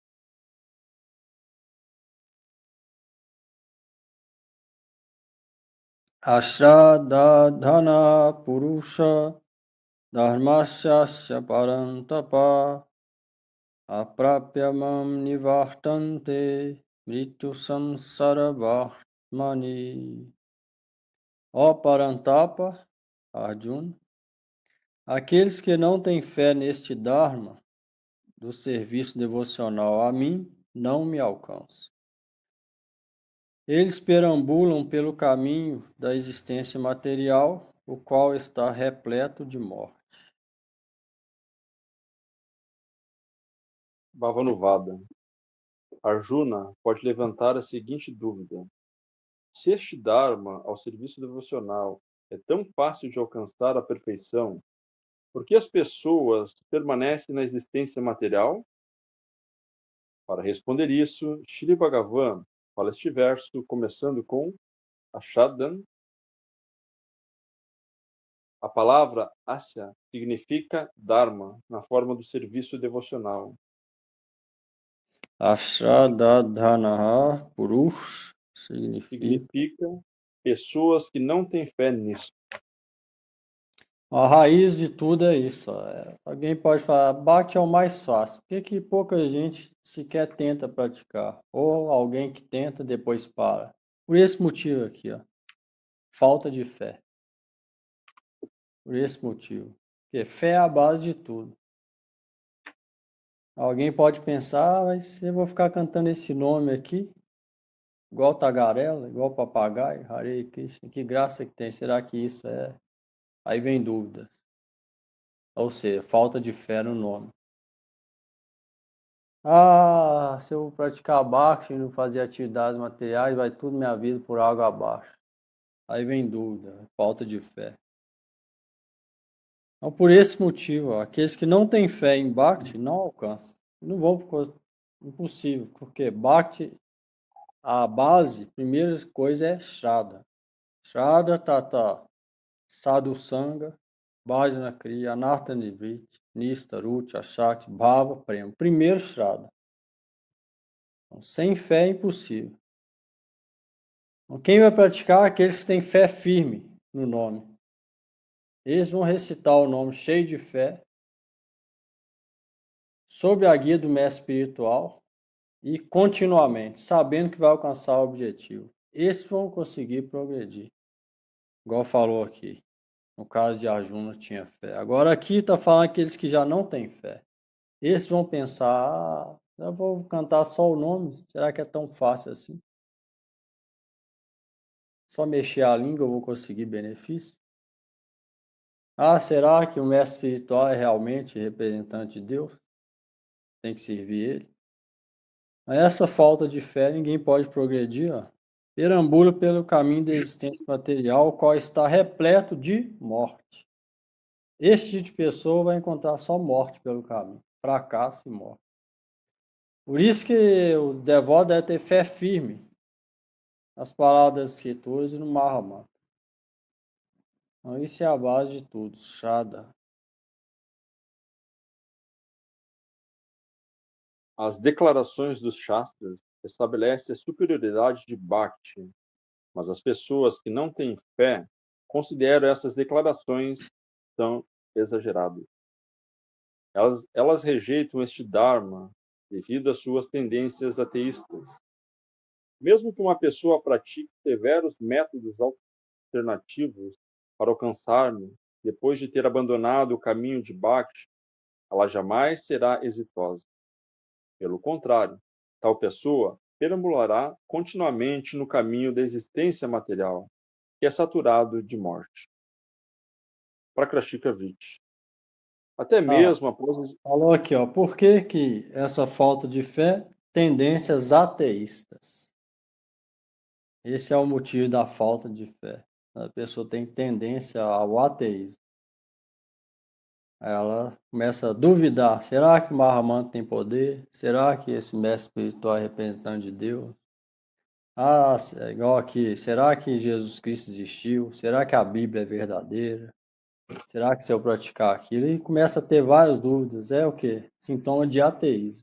Ashradadhana purusha dharmasyasya parantapa aprapyamam nivartante mritu samsarabhmani. Ó Parantapa, Arjuna, aqueles que não têm fé neste Dharma do serviço devocional a mim não me alcançam. Eles perambulam pelo caminho da existência material, o qual está repleto de morte. Bhavanuvada. Arjuna pode levantar a seguinte dúvida: se este Dharma ao serviço devocional é tão fácil de alcançar a perfeição, por que as pessoas permanecem na existência material? Para responder isso, Shri Bhagavan fala este verso começando com Ashadan. A palavra Asya significa Dharma na forma do serviço devocional. Ashradadhana Purush significa... Significa pessoas que não têm fé nisso. A raiz de tudo é isso. É, alguém pode falar, Bhakti é o mais fácil. Por que, que pouca gente sequer tenta praticar? Ou alguém que tenta, depois para. Por esse motivo aqui, ó. Falta de fé. Por esse motivo. Porque fé é a base de tudo. Alguém pode pensar, ah, mas eu vou ficar cantando esse nome aqui, igual tagarela, igual papagaio, Hare Krishna, que graça que tem, será que isso é? Aí vem dúvidas. Ou seja, falta de fé no nome. Ah, se eu praticar Bhakti e não fazer atividades materiais, vai tudo minha vida por água abaixo. Aí vem dúvida, falta de fé. Então, por esse motivo, ó, aqueles que não têm fé em Bhakti não alcançam. Não vão por impossível, porque Bhakti, a base, primeira coisa é Shraddha. Shraddha Tata Sadhu Sangha, Bhajana Kriya, Anartha Nivritti, Nista, Rucha, Shakti, Bhava, Prema. Primeiro Shraddha. Então, sem fé é impossível. Então, quem vai praticar? Aqueles que têm fé firme no nome. Eles vão recitar o nome cheio de fé, sob a guia do mestre espiritual, e continuamente, sabendo que vai alcançar o objetivo. Esses vão conseguir progredir. Igual falou aqui. No caso de Arjuna, tinha fé. Agora aqui está falando aqueles que já não têm fé. Esses vão pensar, ah, eu vou cantar só o nome, será que é tão fácil assim? Só mexer a língua eu vou conseguir benefício? Ah, será que o mestre espiritual é realmente representante de Deus? Tem que servir ele? Essa falta de fé ninguém pode progredir, ó. Perambula pelo caminho da existência material, o qual está repleto de morte. Este tipo de pessoa vai encontrar só morte pelo caminho, fracasso e morte. Por isso que o devoto deve ter fé firme nas palavras das escrituras e no Mahamanta. Então, isso é a base de tudo, Shraddha. As declarações dos Shastras estabelecem a superioridade de Bhakti, mas as pessoas que não têm fé consideram essas declarações tão exageradas. Elas, elas rejeitam este Dharma devido às suas tendências ateístas. Mesmo que uma pessoa pratique severos métodos alternativos para alcançar-me, depois de ter abandonado o caminho de Bhakti, ela jamais será exitosa. Pelo contrário, tal pessoa perambulará continuamente no caminho da existência material, que é saturado de morte. Prakrashika Vritti. Até Ah, mesmo após... falou aqui, ó, por que que essa falta de fé? Tendências ateístas. Esse é o motivo da falta de fé. A pessoa tem tendência ao ateísmo. Ela começa a duvidar. Será que o Mahamanta tem poder? Será que esse mestre espiritual é representante de Deus? Ah, é igual aqui. Será que Jesus Cristo existiu? Será que a Bíblia é verdadeira? Será que se eu praticar aquilo? E começa a ter várias dúvidas. É o quê? Sintoma de ateísmo.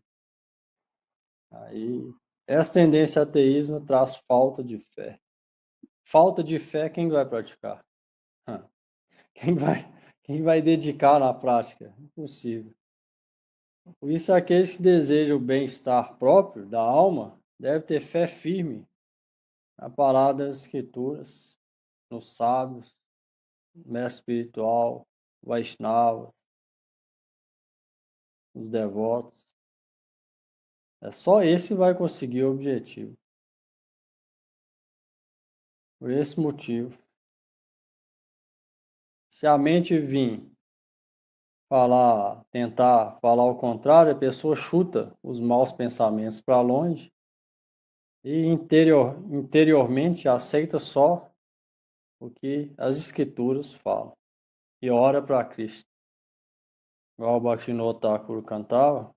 Aí, essa tendência ao ateísmo traz falta de fé. Falta de fé, quem vai praticar? Quem vai, quem vai dedicar na prática? Impossível. Por isso, aqueles que desejam o bem-estar próprio da alma devem ter fé firme na palavra das Escrituras, nos sábios, no mestre espiritual, Vaishnavas, nos devotos. É só esse que vai conseguir o objetivo. Por esse motivo, se a mente vir falar, tentar falar o contrário, a pessoa chuta os maus pensamentos para longe e interior, interiormente aceita só o que as escrituras falam e ora para Cristo. Igual o Bhaktivinoda Thakur cantava,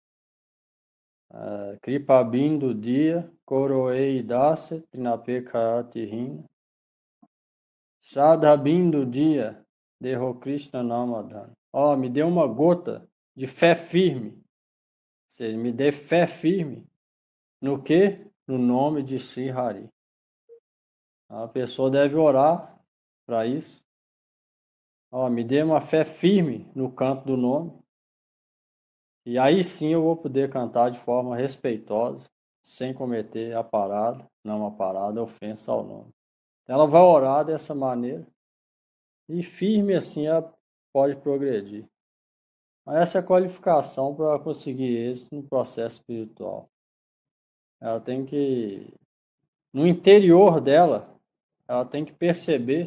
uh, Kripa Bindu Dia, Koroei Dasa, Trinape Karati Hina, Shraddha Bindu Dia, Deho Krishna Namadhan. Ó, oh, me dê uma gota de fé firme. Ou seja, me dê fé firme no que? No nome de Sri Hari. A pessoa deve orar para isso. Ó, me dê uma fé firme no canto do nome. E aí sim eu vou poder cantar de forma respeitosa, sem cometer a parada, não a parada, a ofensa ao nome. Ela vai orar dessa maneira e firme assim ela pode progredir. Essa é a qualificação para conseguir êxito no processo espiritual. Ela tem que, no interior dela, ela tem que perceber,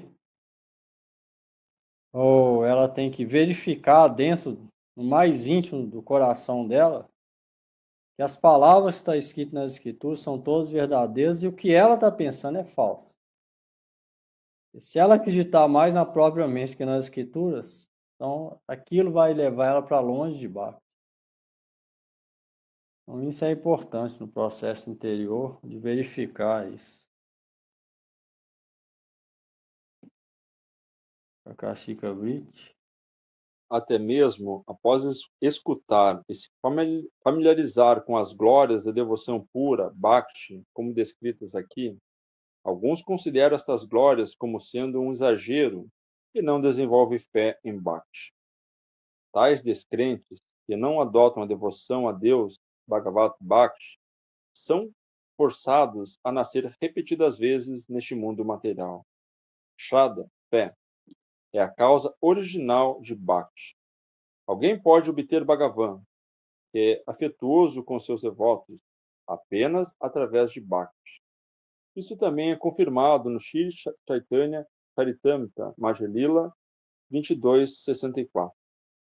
ou ela tem que verificar dentro, no mais íntimo do coração dela, que as palavras que estão escritas nas escrituras são todas verdadeiras e o que ela está pensando é falso. E se ela acreditar mais na própria mente que nas escrituras, então aquilo vai levar ela para longe de baixo. Então isso é importante no processo interior de verificar isso. Prakashika Vritti. Até mesmo após escutar e se familiarizar com as glórias da devoção pura, Bhakti, como descritas aqui, alguns consideram estas glórias como sendo um exagero e não desenvolvem fé em Bhakti. Tais descrentes, que não adotam a devoção a Deus, Bhagavat Bhakti, são forçados a nascer repetidas vezes neste mundo material. Shraddha, fé, é a causa original de Bhakti. Alguém pode obter Bhagavan, que é afetuoso com seus devotos, apenas através de Bhakti. Isso também é confirmado no Shri Chaitanya Charitamrita Madhya Lila vinte e dois, sessenta e quatro.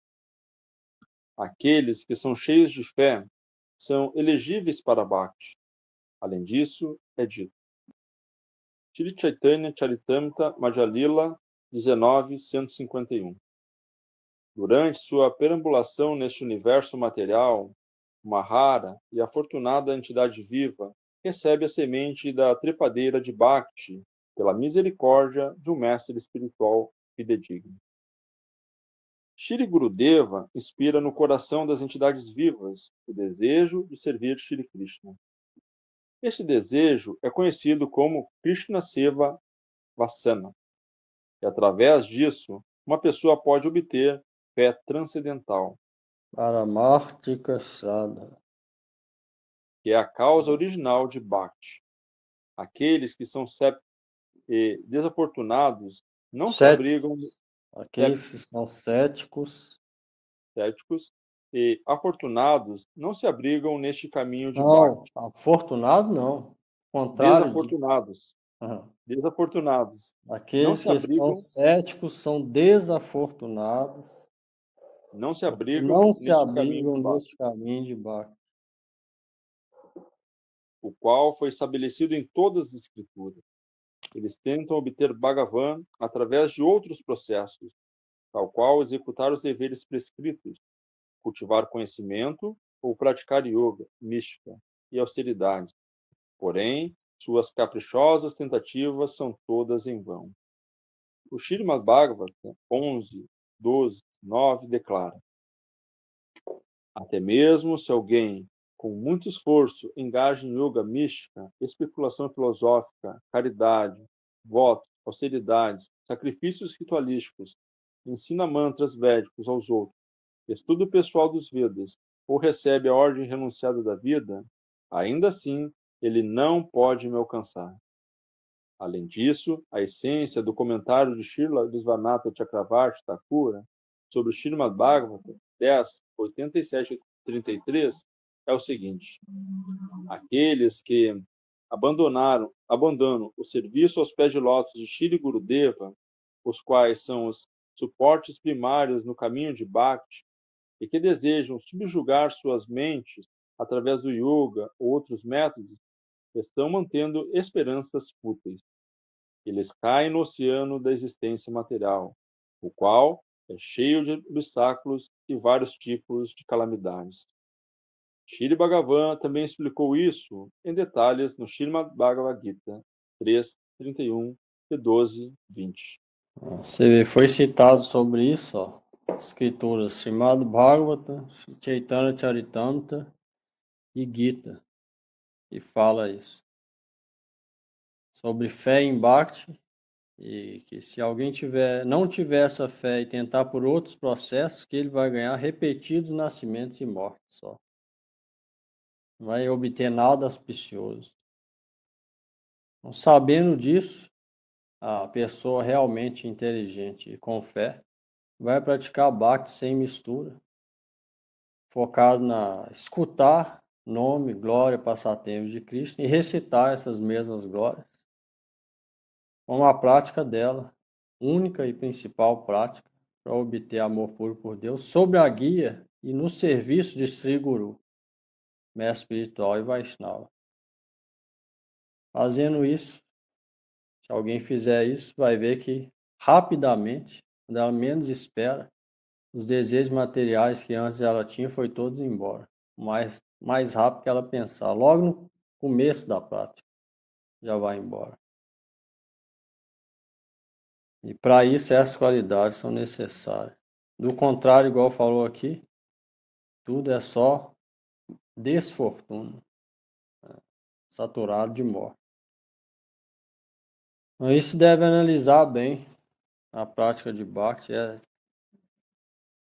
Aqueles que são cheios de fé são elegíveis para Bhakti. Além disso, é dito. Shri Chaitanya Charitamrita Madhya Lila dezenove, cento e cinquenta e um. Durante sua perambulação neste universo material, uma rara e afortunada entidade viva recebe a semente da trepadeira de Bhakti pela misericórdia de um mestre espiritual fidedigno. Shri Gurudeva inspira no coração das entidades vivas o desejo de servir Shri Krishna. Este desejo é conhecido como Krishna Seva Vasana, e através disso, uma pessoa pode obter fé transcendental, Paramartika Shraddha, que é a causa original de Bhakti. Aqueles que são sép- e desafortunados não se abrigam céticos. Aqueles que são céticos. céticos e afortunados não se abrigam neste caminho de Não, Bhakti. afortunado não. Contrário disso. Desafortunados, Aham. desafortunados, não Aqueles se que são abrigam, céticos são desafortunados, não se porque abrigam não se neste caminho abrigam de Bhakti, neste caminho de Bhakti. o qual foi estabelecido em todas as escrituras. Eles tentam obter Bhagavan através de outros processos, tal qual executar os deveres prescritos, cultivar conhecimento ou praticar yoga, mística e austeridade. Porém, suas caprichosas tentativas são todas em vão. O Srimad Bhagavatam onze, doze, nove declara: até mesmo se alguém, com muito esforço, engaja em yoga mística, especulação filosófica, caridade, votos, austeridades, sacrifícios ritualísticos, ensina mantras védicos aos outros, estudo pessoal dos Vedas, ou recebe a ordem renunciada da vida, ainda assim ele não pode me alcançar. Além disso, a essência do comentário de Srila Visvanatha Chakravarti Thakura sobre o Srimad Bhagavatam dez, oitenta e sete e trinta e três é o seguinte: aqueles que abandonaram, abandonam o serviço aos pés de lótus de Shri Gurudeva, os quais são os suportes primários no caminho de Bhakti, e que desejam subjugar suas mentes através do yoga ou outros métodos, estão mantendo esperanças fúteis. Eles caem no oceano da existência material, o qual é cheio de obstáculos e vários tipos de calamidades. Shri Bhagavan também explicou isso em detalhes no Srimad Bhagavad Gita três, trinta e um e doze, vinte. Você foi citado sobre isso, ó. Escrituras Srimad Bhagavatam, Chaitanya Charitamrita e Gita, e fala isso. Sobre fé em Bhakti, e que se alguém tiver, não tiver essa fé e tentar por outros processos, que ele vai ganhar repetidos nascimentos e mortes só. Não vai obter nada auspicioso. Então, sabendo disso, a pessoa realmente inteligente e com fé vai praticar Bhakti sem mistura, focado na escutar nome, glória, passatempos de Krishna e recitar essas mesmas glórias com a prática dela, única e principal prática para obter amor puro por Deus, sob a guia e no serviço de Sri Guru, mestre espiritual e Vaishnava. Fazendo isso, se alguém fizer isso, vai ver que rapidamente, quando ela menos espera, os desejos materiais que antes ela tinha foi todos embora. Mais, mais rápido que ela pensar. Logo no começo da prática, já vai embora. E para isso, essas qualidades são necessárias. Do contrário, igual falou aqui, tudo é só desfortuna, né? Saturado de morte. Então, isso deve analisar bem a prática de Bhakti. É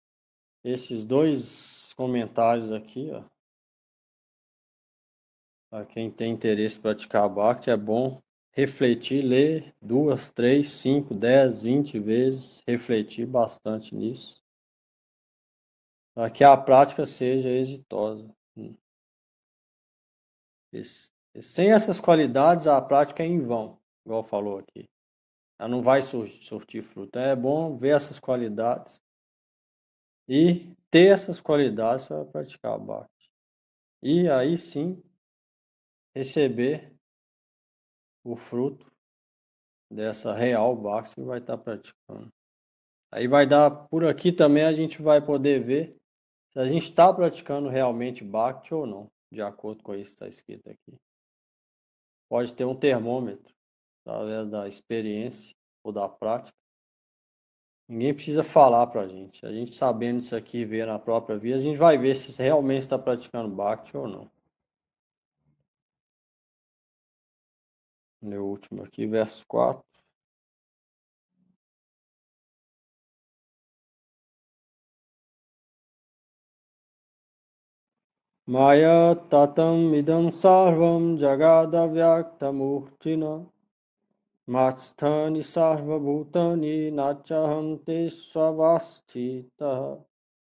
esses dois comentários aqui, ó, Para quem tem interesse em praticar Bhakti, é bom refletir, ler duas, três, cinco, dez, vinte vezes, refletir bastante nisso, para que a prática seja exitosa. Esse, sem essas qualidades, a prática é em vão, igual falou aqui. Ela não vai surtir fruto. É bom ver essas qualidades e ter essas qualidades para praticar Bhakti. E aí sim, receber o fruto dessa real Bhakti que vai estar praticando. Aí vai dar, por aqui também a gente vai poder ver se a gente está praticando realmente Bhakti ou não, de acordo com isso que está escrito aqui. Pode ter um termômetro, através da experiência ou da prática. Ninguém precisa falar para a gente. A gente sabendo isso aqui, ver na própria vida, a gente vai ver se realmente está praticando Bhakti ou não. Meu último aqui, verso quatro. Maya tatam idam sarvam jagadavyakthamurtina matstani sarvabhutani nachahante swavastita.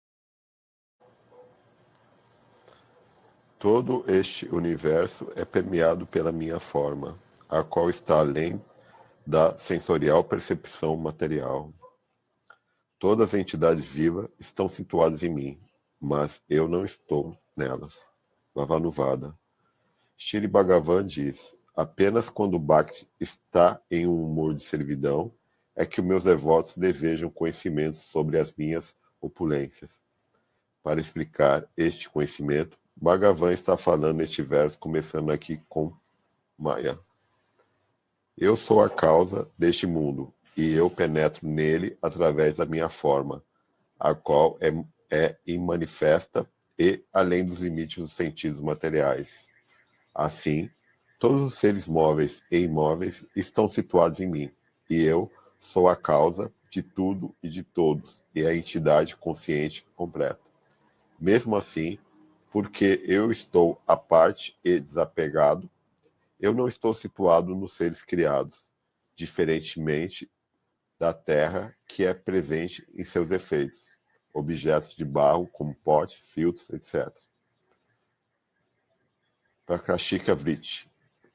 Todo este universo é permeado pela minha forma, a qual está além da sensorial percepção material. Todas as entidades vivas estão situadas em mim, mas eu não estou nelas. Vavanuvada. Shri Bhagavan diz: apenas quando o Bhakti está em um humor de servidão é que os meus devotos desejam conhecimento sobre as minhas opulências. Para explicar este conhecimento, Bhagavan está falando este verso começando aqui com Maya. Eu sou a causa deste mundo, e eu penetro nele através da minha forma, a qual é, é imanifesta e além dos limites dos sentidos materiais. Assim, todos os seres móveis e imóveis estão situados em mim, e eu sou a causa de tudo e de todos, e a entidade consciente completa. Mesmo assim, porque eu estou à parte e desapegado, eu não estou situado nos seres criados, diferentemente da terra que é presente em seus efeitos, objetos de barro como potes, filtros, etcétera. Prakashika Vritti.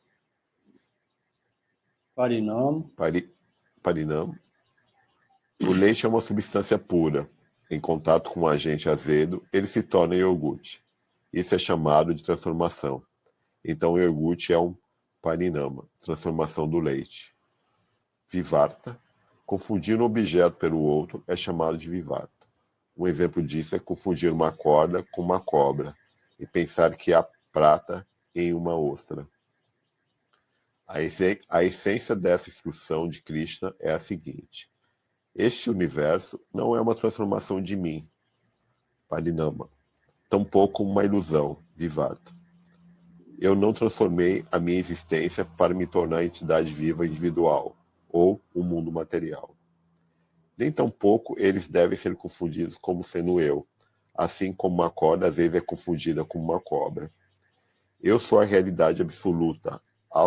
Parinam. Pari, parinam. O leite é uma substância pura. Em contato com um agente azedo, ele se torna iogurte. Isso é chamado de transformação. Então, o iogurte é um parinama, transformação do leite. Vivarta. Confundir um objeto pelo outro é chamado de vivarta. Um exemplo disso é confundir uma corda com uma cobra e pensar que há prata em uma ostra. A, esse, a essência dessa instrução de Krishna é a seguinte: este universo não é uma transformação de mim, Parinama, tampouco uma ilusão, Vivarta. Eu não transformei a minha existência para me tornar entidade viva individual, ou um mundo material. Nem tampouco eles devem ser confundidos como sendo eu, assim como uma corda às vezes é confundida com uma cobra. Eu sou a realidade absoluta,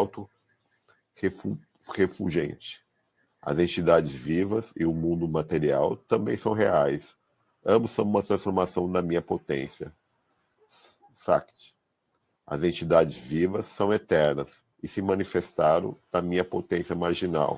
auto-refulgente. As entidades vivas e o mundo material também são reais. Ambos são uma transformação da minha potência. Sakti. As entidades vivas são eternas e se manifestaram da minha potência marginal.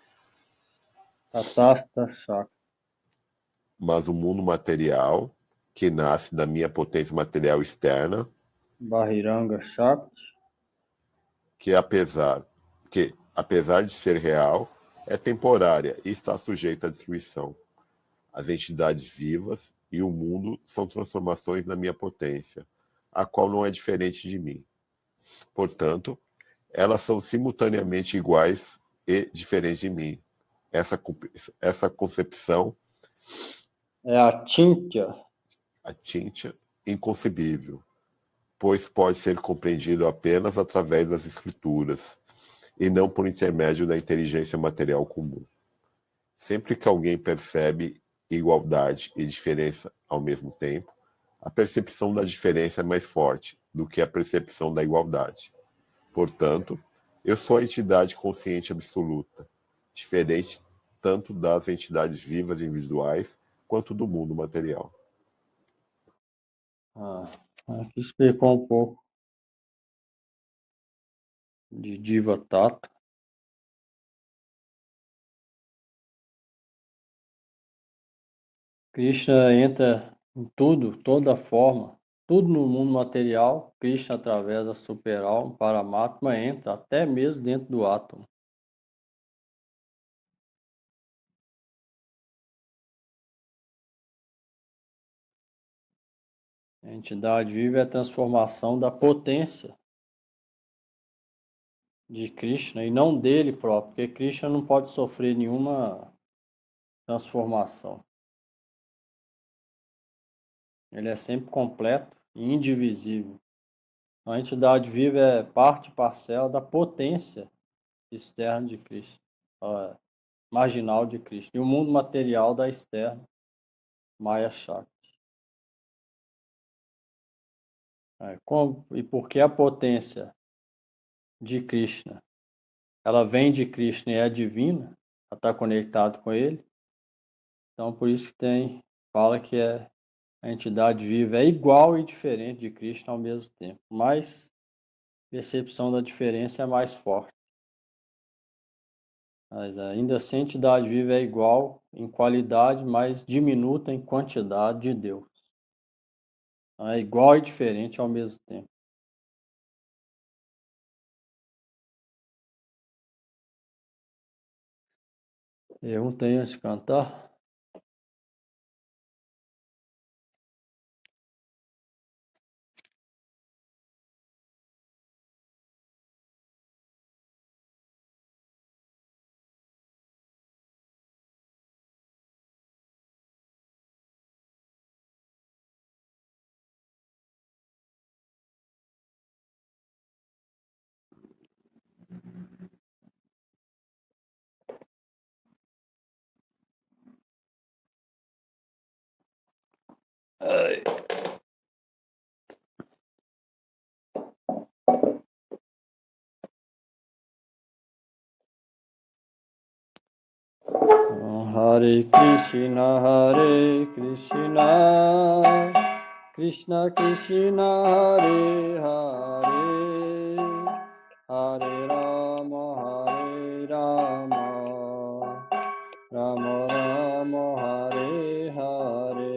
Tatasta Shakti. Mas o mundo material, que nasce da minha potência material externa, Bahiranga Shakti. que apesar, que, apesar de ser real, é temporária e está sujeita à destruição. As entidades vivas e o mundo são transformações da minha potência, a qual não é diferente de mim. Portanto, elas são simultaneamente iguais e diferentes de mim. Essa, essa concepção é a Chintya. A Chintya, inconcebível, pois pode ser compreendido apenas através das escrituras e não por intermédio da inteligência material comum. Sempre que alguém percebe igualdade e diferença ao mesmo tempo, a percepção da diferença é mais forte do que a percepção da igualdade. Portanto, eu sou a entidade consciente absoluta, diferente tanto das entidades vivas individuais quanto do mundo material. Ah, aqui explicou um pouco de Diva Tata. Krishna entra em tudo, toda forma, tudo no mundo material. Krishna, através da superalma, Paramatma, entra até mesmo dentro do átomo. A entidade viva é a transformação da potência de Krishna e não dele próprio, porque Krishna não pode sofrer nenhuma transformação. Ele é sempre completo e indivisível. A entidade viva é parte e parcela da potência externa de Krishna, uh, marginal de Krishna, e o mundo material da externa, Maya Shakti. É, como, e por que a potência de Krishna? Ela vem de Krishna e é divina, ela está conectada com ele. Então, por isso que tem, fala que é, a entidade viva é igual e diferente de Krishna ao mesmo tempo, mas a percepção da diferença é mais forte. Mas ainda assim, a entidade viva é igual em qualidade, mas diminuta em quantidade de Deus. Então, é igual e diferente ao mesmo tempo. Eu não tenho antes de cantar. Ai. Hare Krishna, Hare Krishna, Krishna Krishna, Hare Hare, Hare Rama, Hare Rama, Rama Rama, Hare Hare,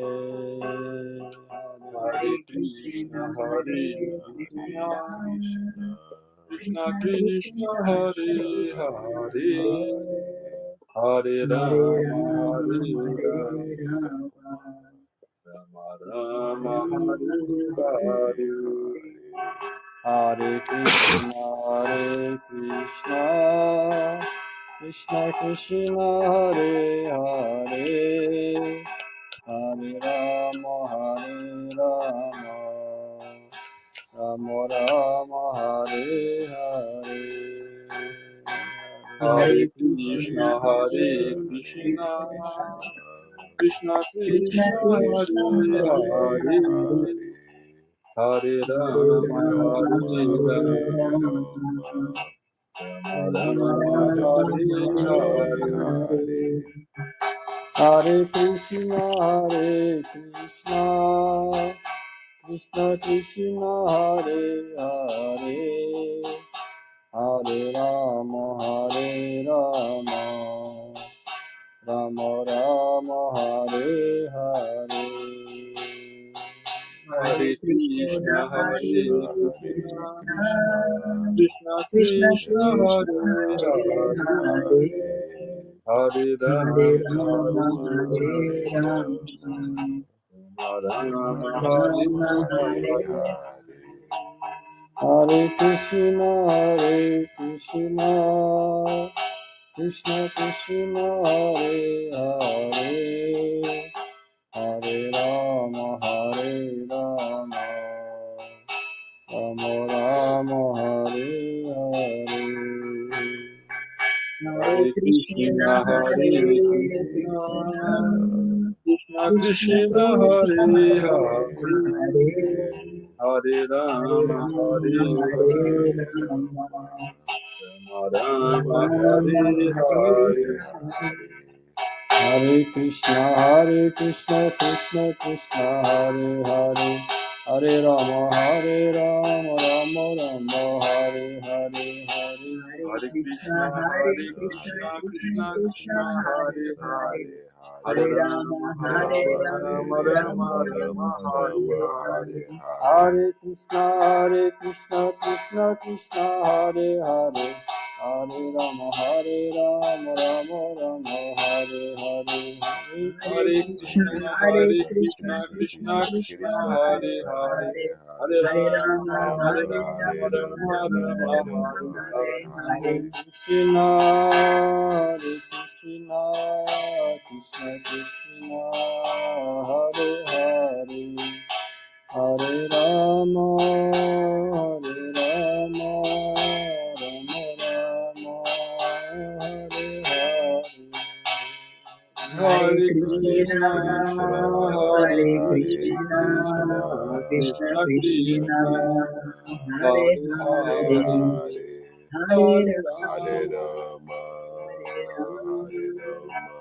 Hare Krishna, Hare Krishna, Krishna Krishna, Hare Hare, Hare Rama, Hare Rama, Rama Rama, Hare Hare. Hare Krishna, Hare Krishna, Krishna Krishna, Hare Hare, Hare Rama, Hare Rama, Rama Rama, Hare Hare. Hare Krishna, Hare Krishna, Krishna Krishna, Hare Hare, Hare Rama, Hare Rama, Rama Rama, Hare Hare. Hare Krishna, Hare Krishna, Krishna Krishna, Hare Hare, Hare Rama, Hare Rama, Rama Rama, Hare Hare. Hare Krishna, Hare Krishna, Krishna Krishna, Hare Hare, Hare Rama, Hare Rama, Hare Hare. Hare Krishna, Hare Krishna, Krishna Krishna, Hare Hare, Hare Rama, Hare Rama, Rama Rama, Hare Hare. Hare Krishna, Hare Krishna, Krishna Krishna, Hare Hare, Hare Rama, Hare Rama, Rama Hare Hare. Hare Krishna, Hare Krishna, Krishna Krishna, Hare Hare, Hare Rama, Hare Rama, Rama Rama, Hare Hare, Hare Hare Krishna, Hare Krishna, Krishna Krishna, Hare Hare, Hare Rama, Hare Rama, Rama Rama, Hare Hare. Hare Krishna, Hare Krishna, Krishna Krishna, Hare Hare, Hare Rama, Hare Rama, Rama Rama, Hare Hare. Hare Krishna, Hare Krishna, Krishna Krishna, Hare Hare, Hare Rama, Hare Rama, Rama Rama, Hare Hare. Krishna, Hare Krishna, Krishna Krishna, Hare Hare, Hare Rama, Hare Rama, Rama Rama, Hare Hare. Hare Krishna, Hare Krishna, Krishna, Krishna Krishna Krishna, Hare Hare, Hare Hare Hare Rama, Rama, Hare Rama,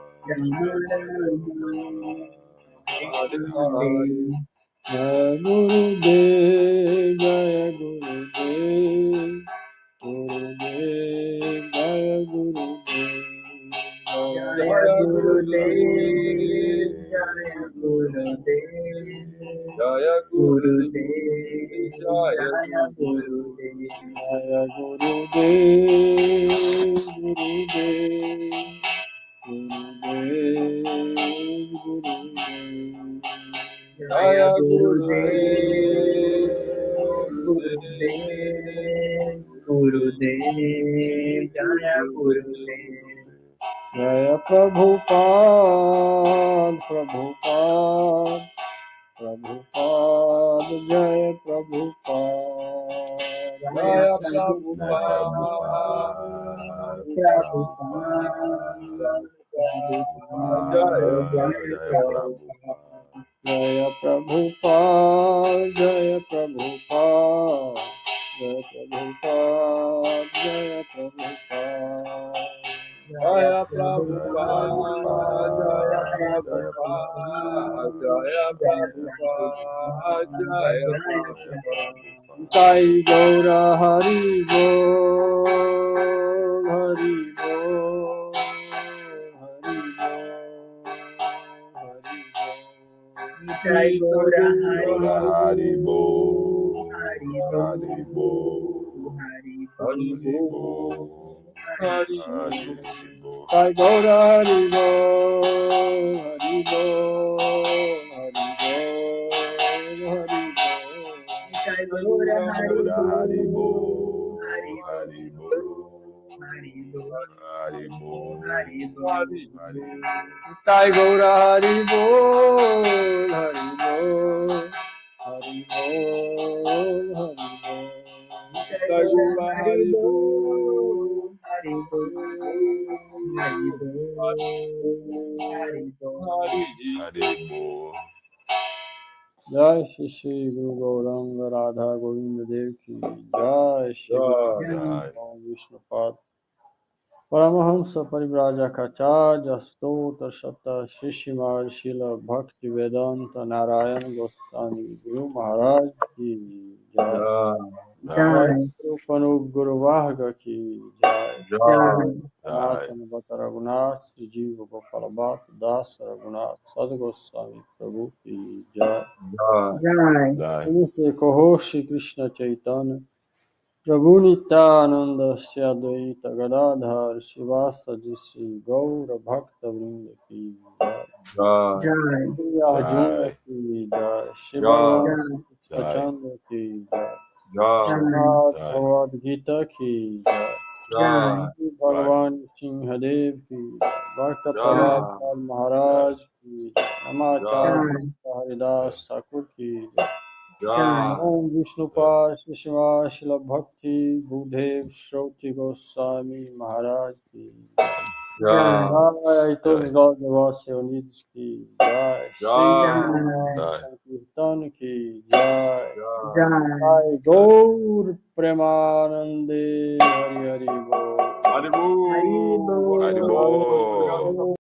Hare Hare. Jai Gurudev, Jai Gurudev, Gurudev, Jai Gurudev, Jaya Gurudev, Jaya Gurudev, Jaya Gurudev, Jaya Gurudev, Gurudev, Gurudev, Gurudev. Jaya Gurudev, Gurudev, Gurudev, Jaya Gurudev. Jaya Prabhupada, Prabhupada, Prabhupada, Jaya Prabhupada, Jaya Jai Prabhupada, Prabhupada, Prabhupada, Jaya Prabhupada, Jai Prabhupada. Prabhupada. Jaya Prabhupada, Jaya Prabhupada, Jaya Prabhupada, Jaya Prabhupada. Jaya Prabhupada, Jaya Prabhupada, Jaya Prabhupada, Jaya Prabhupada. Jai Gaura Hari Bol, Hari Bol, Hari Bol, Hari Bol. Jai Gaura Gaura Hari Bo, Hari Hari Bo, Hari Hari Hari Bol, Bo, Hari Hari Bol. Bo. Jai Gaura Hari Bol, Hari Bol, Hari Bol, Hari Bol. Jai Gaura Gaura Hari Bo, Hari Hari Bo, Hari Hari Bo, Hari Hari Hari Bo. Jai Gaura Hari Bol, Hari Bol, Hari Bol, Hari Bol. Jai Gura Hari Bol, Hari Hari Hari Hari Bo. जय श्री श्री गुरु गौरांग राधा गोविंद देव की जय Shri Jai. Jai. गुरु विष्णुपाद परमहंस परिव्राजकाचार्य स्तोत्र सप्ताह श्री श्रीमान शिल भक्ति वेदांत नारायण गोस्वामी गुरु महाराज की जय Jai. Jai. स्वरूपनुग गुरुवाहग की जय Jai. सनातन भक्त रघुनाथ श्री जीव गोपाल बात दास रघुनाथ सदगोस्वामी प्रभु की जय Jai. Jai. नमस्ते कहो श्री कृष्ण चैतन्य प्रभु नित्यानंद से अद्वैत गदाधर शिवासदि श्री गौर भक्त वृंद की जय Jai. श्री अर्जुन Jai. की जय श्री जय। भगवान श्री Jai. कृष्णचंद्र की जय Jai. श्रीमद् Jai. भगवद गीता की जय Jai. श्री भगवान सिंहदेव की जय भक्त जय। प्रहलाद महाराज की जय नमाचार्य जय। हरिदास ठाकुर की जय Jai. ओम विष्णुपाद शिवा शिल भक्ति भूदेव श्रोति गोस्वामी महाराज की जय। Já. Jai, todos nós negócios reunidos que Jai, Já. Jai. Sankirtan que Jai, Já. Jai, Gaur Premanande Hari Hari Bo. Haribo. Haribo.